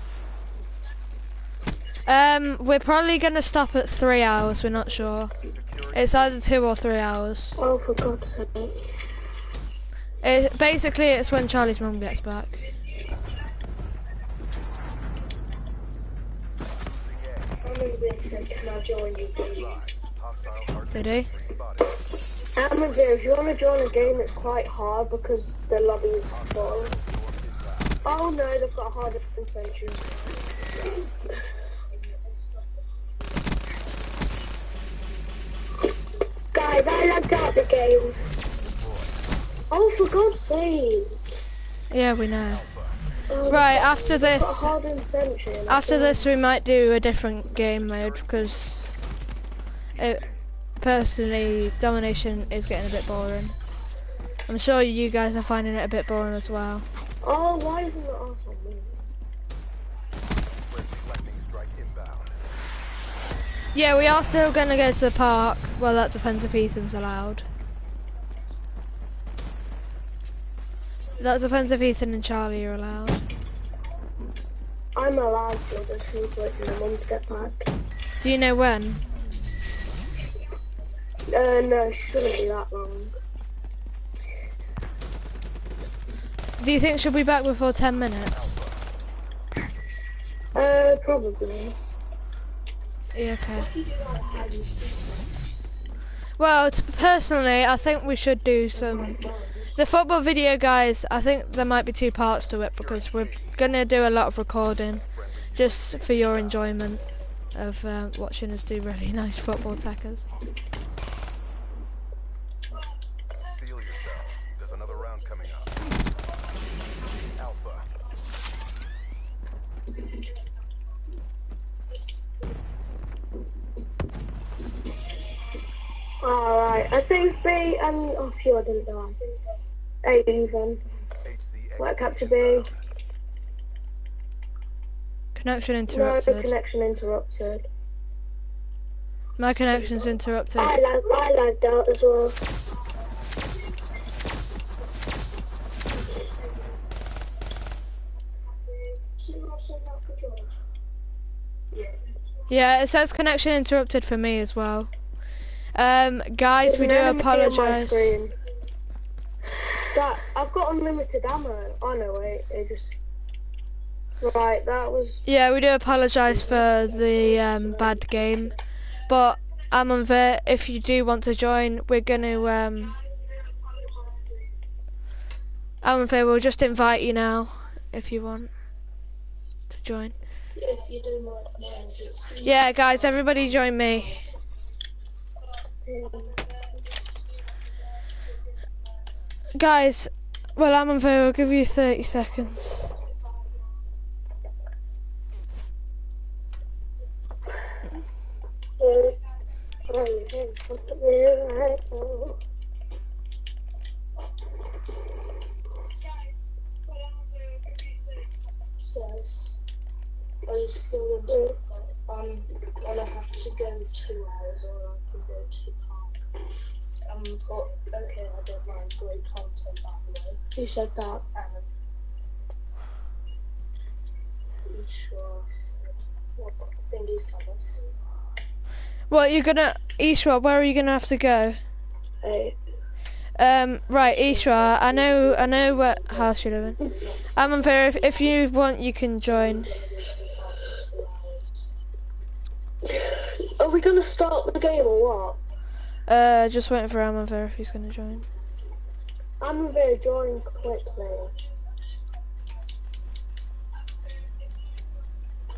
Um, we're probably gonna stop at three hours. We're not sure. It's either two or three hours. Oh, for God's sake. It, basically, it's when Charlie's mum gets back. Amber said, can I join you, please? Hostile target Did he? spotted. Amber, if you want to join a game, it's quite hard because the lobby is full. Oh no, they've got a hard defense century. Guys, I lagged out the game. Oh, for God's sake. Yeah, we know. Oh, Right, after they've got a this, hardened sentry and after I this, we might do a different game mode because, it, personally, domination is getting a bit boring. I'm sure you guys are finding it a bit boring as well. Oh, why isn't it off on me? Friendly lightning strike inbound. Yeah, we are still gonna go to the park. Well, that depends if Ethan's allowed. That depends if Ethan and Charlie are allowed. I'm allowed to, just need to wait for my mum to get back. Do you know when? Uh, no, it shouldn't be that long. Do you think she'll be back before ten minutes? Uh, probably. Yeah, okay. Well, t personally, I think we should do some... The football video, guys, I think there might be two parts to it because we're going to do a lot of recording just for your enjoyment of uh, watching us do really nice football tackers. Steel yourselves. There's another round coming up. Alpha. Alright, I think B and... Oh, phew, I didn't die. A even. H C X. Right, capture B. Connection No, interrupted. connection interrupted. My connection's interrupted. I lagged, I lagged out as well. Yeah, it says connection interrupted for me as well. Um, guys, we do There's an enemy on my apologise. screen. That, I've got unlimited ammo. Oh no, wait, it just... Right, that was... Yeah, we do apologise for the um, bad game, but Amonver, if you do want to join, we're going to... Um, Amonver, we'll just invite you now, if you want to join. If you do more, more Yeah, guys, everybody join me. Guys, well, Amonver, we'll give you thirty seconds. Says, are you still in it? I'm gonna have to go two hours or I can go to the park. Um, but okay, I don't mind great content that way. Who said that? Um, you sure? What thing is Thomas? What, you're gonna... Ishwa, where are you gonna have to go? Hey. Um, right, Ishwa, I know, I know what house you live in. Amonver, if, if you want, you can join. Are we gonna start the game or what? Uh, just waiting for Amonver if he's gonna join. I'm gonna join quickly.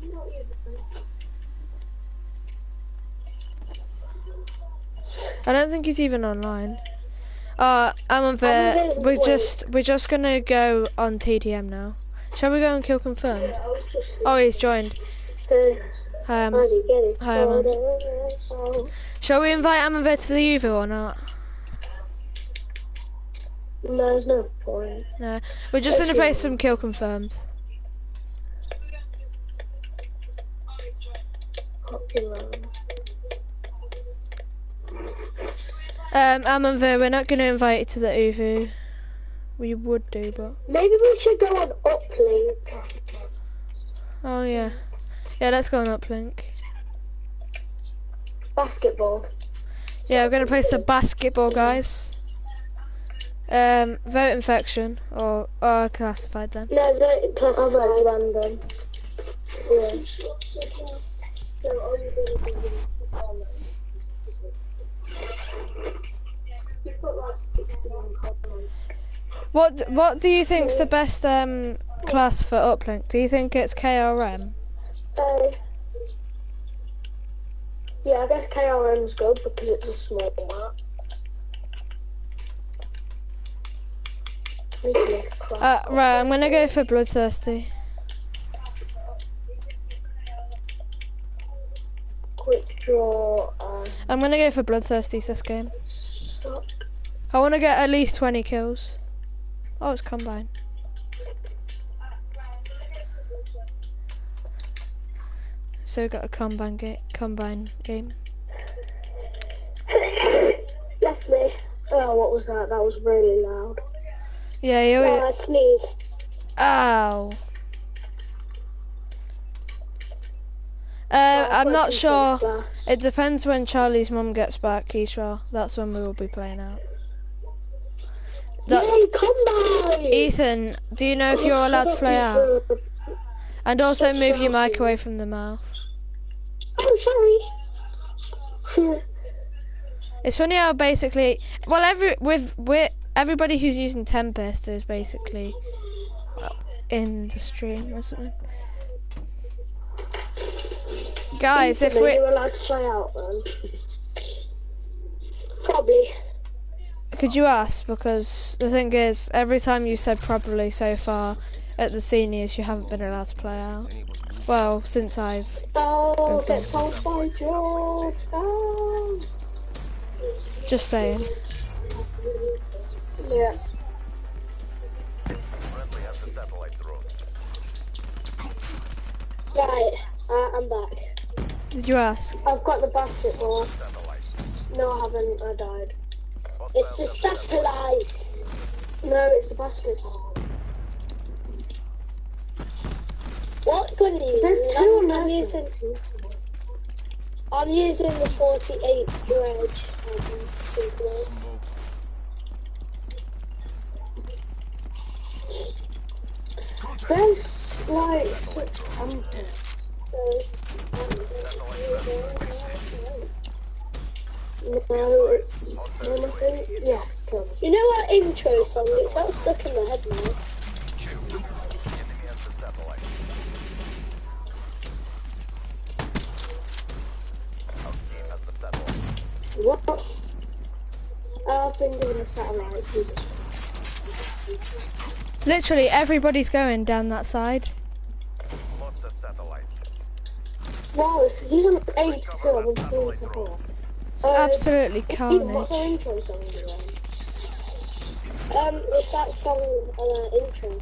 I don't think he's even online. Uh, I'm on there. We're just we're just gonna go on T D M now. Shall we go and kill confirmed? Oh, he's joined. Um, hi, Aman. Shall we invite Amanvir to the U V or not? No, there's no point. No, we're just gonna play some kill confirmed. Um, Amanvir, we're not gonna invite you to the U V. We would do, but maybe we should go on Uplink. oh yeah, yeah. Let's go on Uplink. Basketball. Yeah, we're gonna play some basketball, guys. Um, vote infection or or classified then. No, vote classified. Oh, random. Yeah. What what do you think's the best um class for Uplink? Do you think it's K R M? Uh, yeah, I guess K R M's good because it's a small map. We can make a class. Uh, right, I'm gonna go for Bloodthirsty. Quick draw. Um, I'm gonna go for Bloodthirsty this game. stop. I want to get at least twenty kills. Oh, it's combine. So we got a combine game. Combine game. Left me. Oh, what was that? That was really loud. Yeah, you. Oh, I sneezed. Ow. Uh, I'm not sure. It depends when Charlie's mum gets back, Keisha. That's when we will be playing out. That, Yay, combine! Ethan, do you know if you're allowed to play out? And also move your mic away from the mouth. Oh, sorry. It's funny how basically, well, every with with everybody who's using Tempest is basically in the stream or something. Guys, if we you're allowed to play out, then probably. Could you ask? Because the thing is, every time you said probably so far at the seniors, you haven't been allowed to play out. Well, since I've. Oh, Okay. get told by George. Oh. Just saying. Yeah. Friendly has the satellite drone. Right, uh, I'm back. Did you ask? I've got the basketball. Satellite. No, I haven't. I died. Hostile It's the satellite. satellite. No, it's the basketball. What gun are you There's using? two on I'm there. using two. I'm using the forty-eight dredge. There's like six hundred. No, it's no, nothing. Yes, cool. You know our intro song? It's all stuck in my head now. Enemy has the satellite. Our team has the satellite. What? I've been doing a satellite. Jesus. Literally, everybody's going down that side. Lost the satellite. Wow, it's, he's on eighty-two. I'm on forty-four. It's Uh, absolutely Ethan, what's our carnage. intro song doing? Um, it's that song, uh, intro.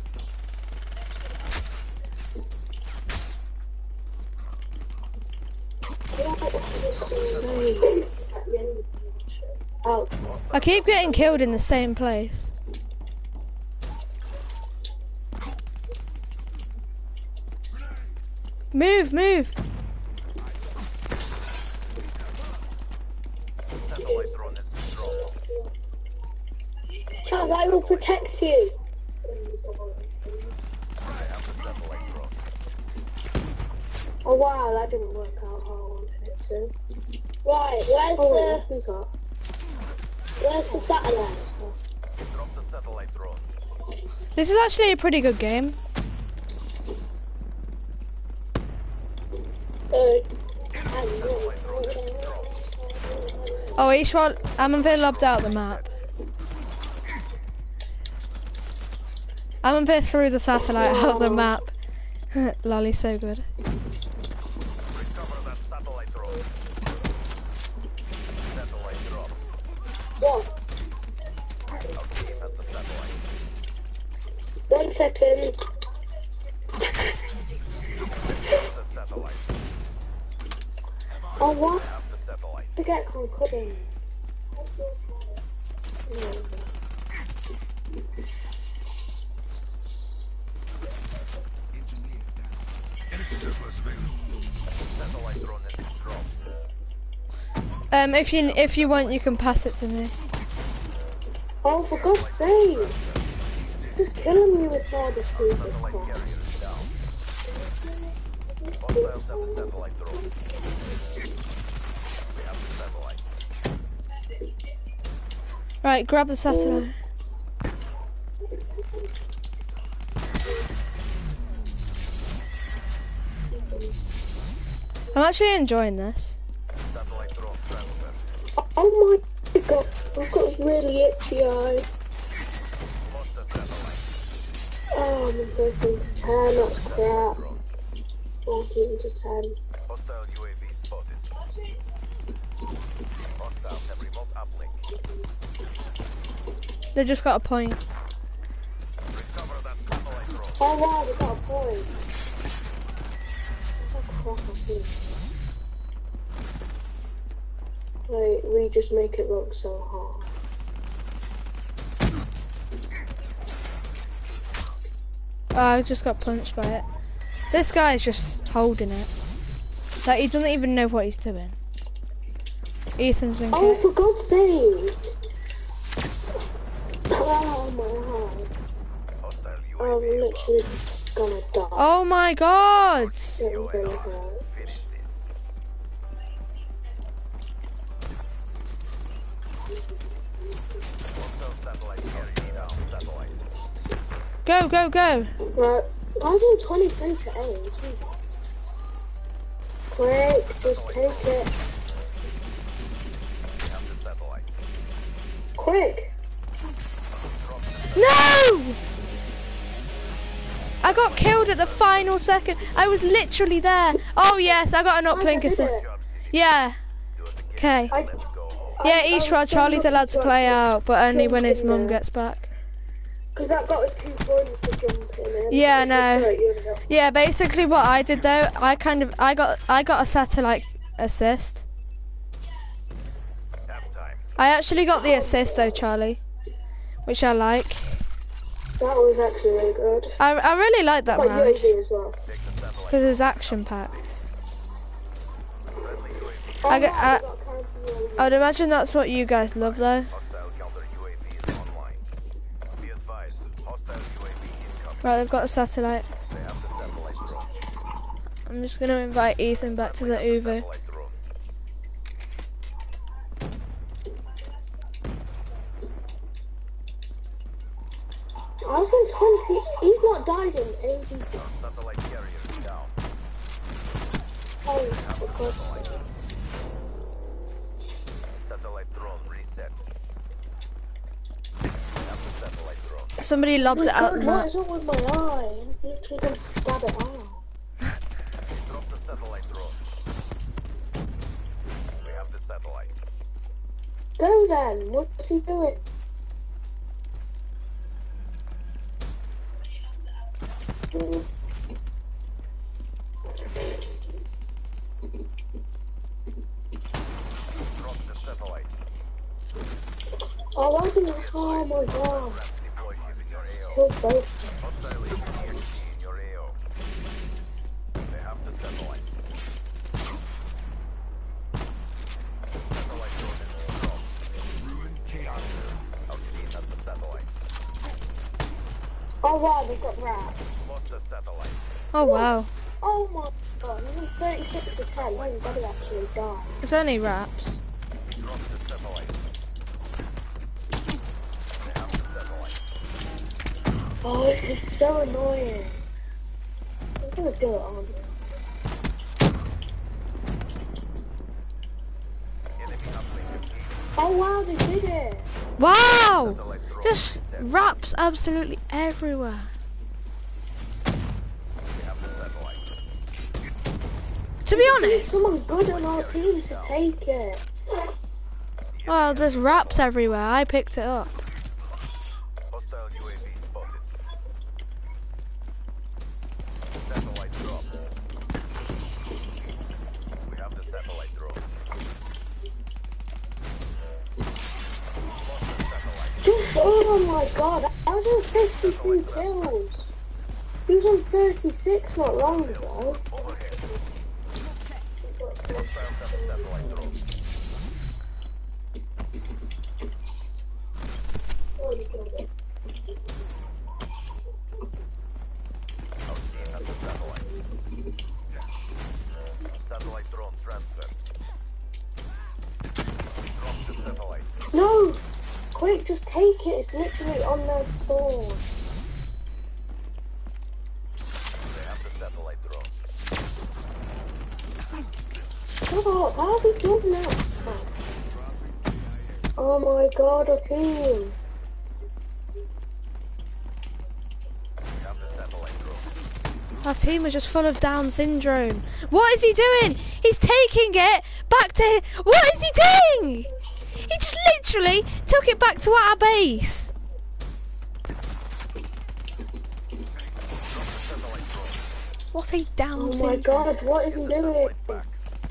Oh, I keep getting killed in the same place. Move, move. Satellite drone is controlled. Charles, I will protect you. I have the satellite drone. Oh wow, that didn't work out how I wanted it to. Right, where's Oh, the... Who got? Where's the satellite? Drop the satellite drone. This is actually a pretty good game. Oh, Ishwar, Amanvir lobbed out the map. Amanvir threw the satellite out the map. Lolly's so good. Recover that satellite drone. Satellite drop. What? Our team has the satellite. One second. The satellite. Oh, what? Have the satellite. To get concussion. Satellite drone has been dropped. Um, if you if you want, you can pass it to me. Oh, for God's sake! Just killing me with all this piece of Satellite crap. carrier is down. Hostiles have the satellite drone. We have the satellite. Right, grab the satellite. I'm actually enjoying this. Satellite drone transfer. Oh my God! I've got a really itchy eye. Lost the satellite. Oh, I'm in thirteen to ten. That's crap. Drone. fourteen to ten. Hostile U A V spotted. Hostiles have remote uplink. They just got a point. Recover that satellite drone. Oh wow, they got a point. That's a crap I see. Wait, we just make it look so hard. Oh, I just got punched by it. This guy is just holding it. Like, he doesn't even know what he's doing. Ethan's been Oh, kicked. for God's sake! Oh my heart. Hostile U A I'm V above. literally gonna die. Oh my god! Getting really hurt. Finish this. Hostile satellite carrier down. Satellite. Go, go, go! Right, I was in twenty-three to eight. Quick, just take it. We have the satellite. Quick! No! I got killed at the final second. I was literally there. Oh yes, I got an uplink I did assist. it. Job city. Yeah. Do it again. Okay. I, Let's go home. Yeah, I- I East Rod, was Charlie's doing allowed to play out, but only when his jump in mum there. gets back. Because that got us two points for jumping in. Yeah, I It's know. right, you know. Yeah, basically what I did though, I kind of, I got, I got a satellite assist. Half time. I actually got the assist though, Charlie, which I like. That was actually really good. I, I really like that Got round U A V as well. Take the satellite. because it was action packed. Friendly U A V. Oh, I get- wow, I- we got counter U A V. I'd imagine that's what you guys love though. Hostile counter U A V is online. Be advised. Hostile U A V incoming. Right, I've got a satellite. They have the satellite drone. I'm just gonna invite Ethan back to the Friendly has Uvu. satellite drone. I was in twenty. He's not died in eighty. Our satellite carrier is down. Oh, for God's sake. Satellite drone reset. We have the satellite drone. Somebody lobbed My it out God, the what map. is up with my eye? I'm literally gonna stab it out. Drop the satellite drone. We have the satellite. Go then. What's he doing? Mm. Drop the satellite. I wasn't. Oh my God. Rats deploy ship in your A O. Killed both. Hostile A C X D in your A O. They have the satellite. Satellite drone is dropped. Ruin chaos. Our team has the satellite. Oh wow, they've got rats. Lost the satellite. Oh wow, Oh my God. He's in thirty-six to ten. My buddy actually died. it's only wraps. Drop the satellite. They have the satellite. Oh, this is so annoying. I'm gonna do it on you. Enemy uplink engaged. Oh wow, they did it. Wow! Satellite drone Just reset. wraps absolutely everywhere. We have the satellite. To be Need honest, someone good on our team to take it. well, there's wraps everywhere. I picked it up. Hostile U A V spotted. Satellite drop. We have the satellite drone. Lost the satellite. Just, oh my god, I was on fifty-two kills. He was on thirty-six not long ago. Overhead. Hostiles have the satellite drone. Our team has the satellite. Satellite drone transferred. Drop the satellite. No! Quick, just take it, it's literally on their sword. They have the satellite drone. Shut up, how's he done that? Oh my god, our team. We have the satellite drone. Our team is just full of Down syndrome. What is he doing? He's taking it back to... What is he doing? He just literally took it back to our base. What a Down Oh my syndrome. god, what is he doing? Back.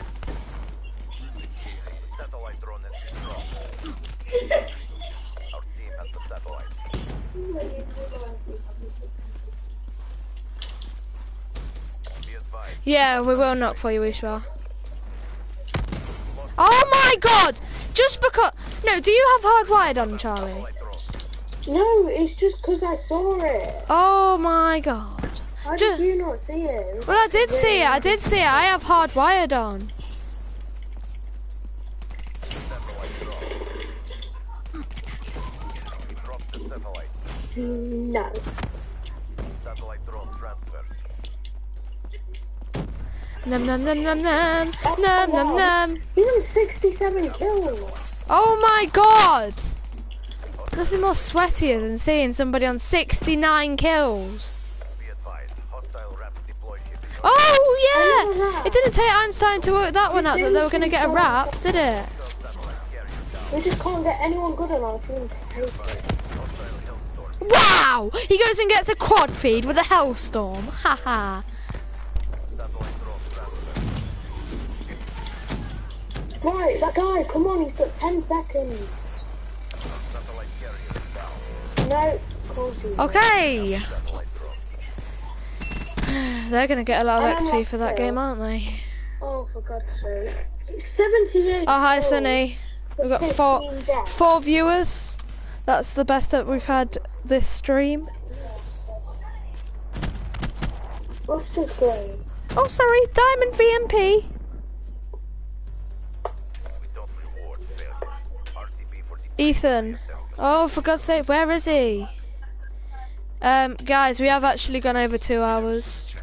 The satellite drone has been dropped. Our team has the satellite. Be advised. Yeah, we will knock for you, Ishwa. Oh my god! Just because... No, do you have hardwired on, Charlie? Satellite drone. No, it's just because I saw it. Oh my god. How Ju- did you not see it? It was Well, I did really- see it, I did see it. I have hardwired on. Satellite drone. Drop the satellite. No. Satellite drone transferred. Num num num num num. Num num num. He's on sixty-seven kills. Oh my god! Nothing more sweatier than seeing somebody on sixty-nine kills. Be advised. Hostile raps deploy shipping. Oh I know yeah! that. It didn't take Einstein to work that one out that they were going to get a wrap, did it? Satellite carrier down. We just can't get anyone good on our team to take it. Hostile Hellstorm. Wow! He goes and gets a quad feed with a Hellstorm. Haha. Satellite drone transferred. Right, that guy, come on, he's got ten seconds. Satellite carrier is down. No, of course he Okay. Satellite drone. They're going to get a lot of And I'm X P for that up game, there. aren't they? Oh, for God's sake. seventy-eight Oh, hi, kills Sunny. for We've got four, fifteen deaths. four viewers. That's the best that we've had this stream. What's this game? Oh, sorry, Diamond V M P. We don't reward failure. R T B for the Ethan. Oh, for God's sake, where is he? Um, guys, we have actually gone over two hours.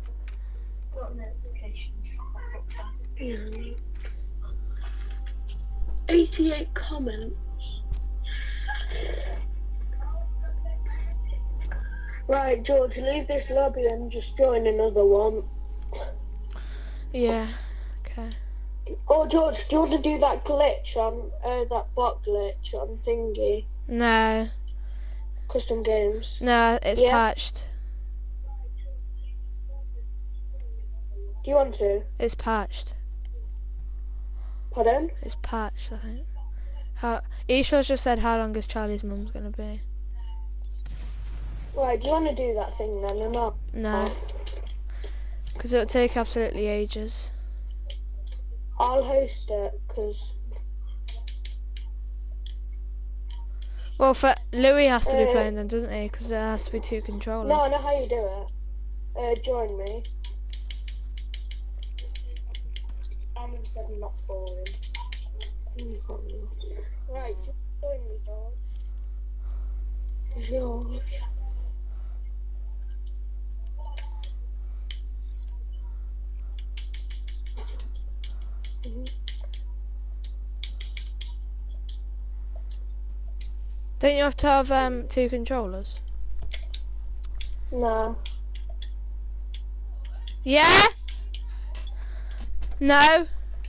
eighty-eight comments. Right, George, leave this lobby and just join another one. Yeah, okay. Oh, George, do you want to do that glitch on, uh, that bot glitch on Thingy? No, Custom Games. no, it's Yeah. patched. Do you want to? It's patched. Pardon? It's patched, I think. How, Isha's just said how long is Charlie's mum's gonna be. Right, do you want to do that thing then or not? No. Because it'll take absolutely ages. I'll host it, because... Well, for Louis has to be Uh, playing then, doesn't he? Because there has to be two controllers. No, I know how you do it. Uh, join me. I'm instead of not falling. Right, just join me, dog. George. Mhm. Don't you have to have um two controllers? No. Yeah? No?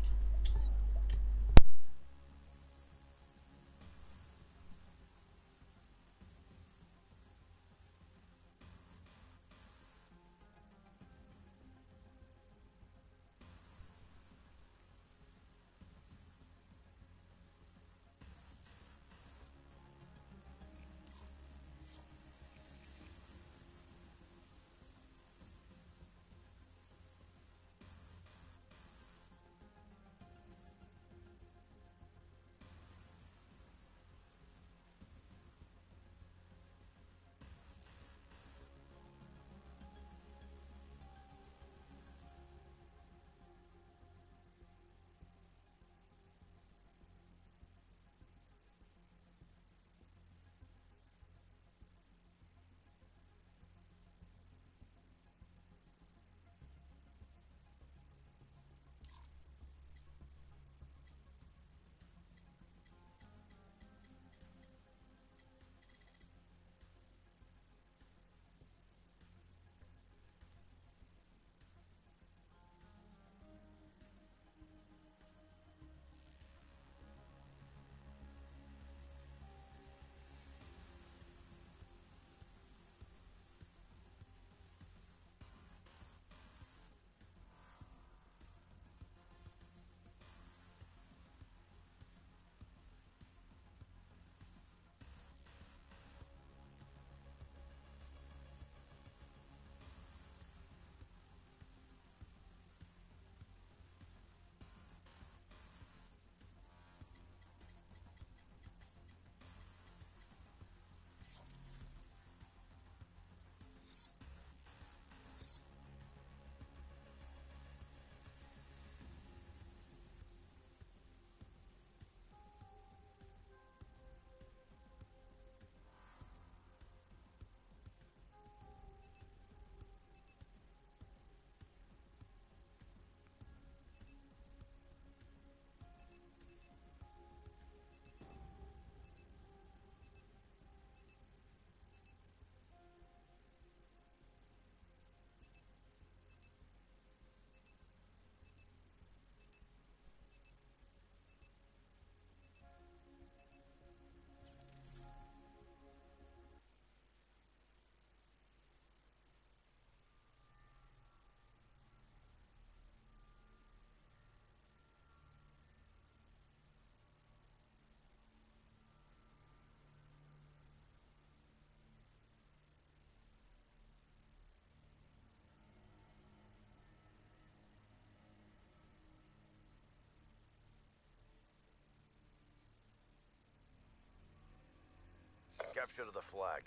Capture the flag.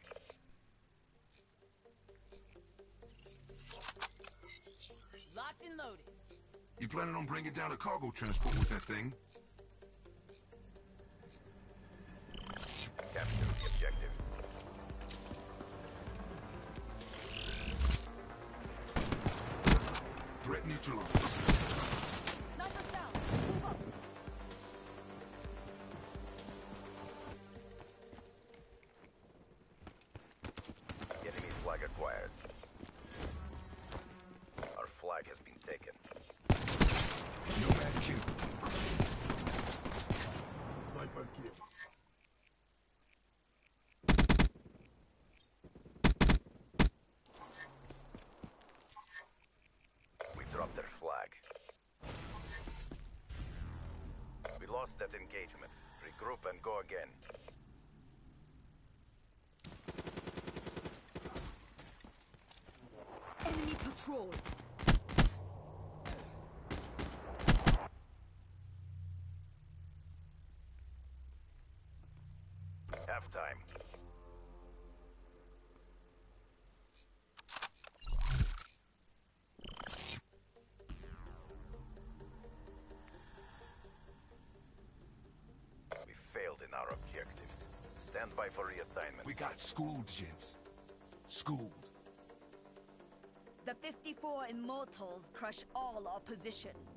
Locked and loaded. You planning on bringing down a cargo transport with that thing? Capture the objectives. Threat neutralized. Sniper down. Move up. Enemy flag acquired. Our flag has been taken. Nomad kill. Sniper kill. We dropped their flag. We lost that engagement. Regroup and go again. Enemy patrol. Halftime. We failed in our objectives. Stand by for reassignment. We got schooled, gents. Schooled. The fifty-four Immortals crush all opposition.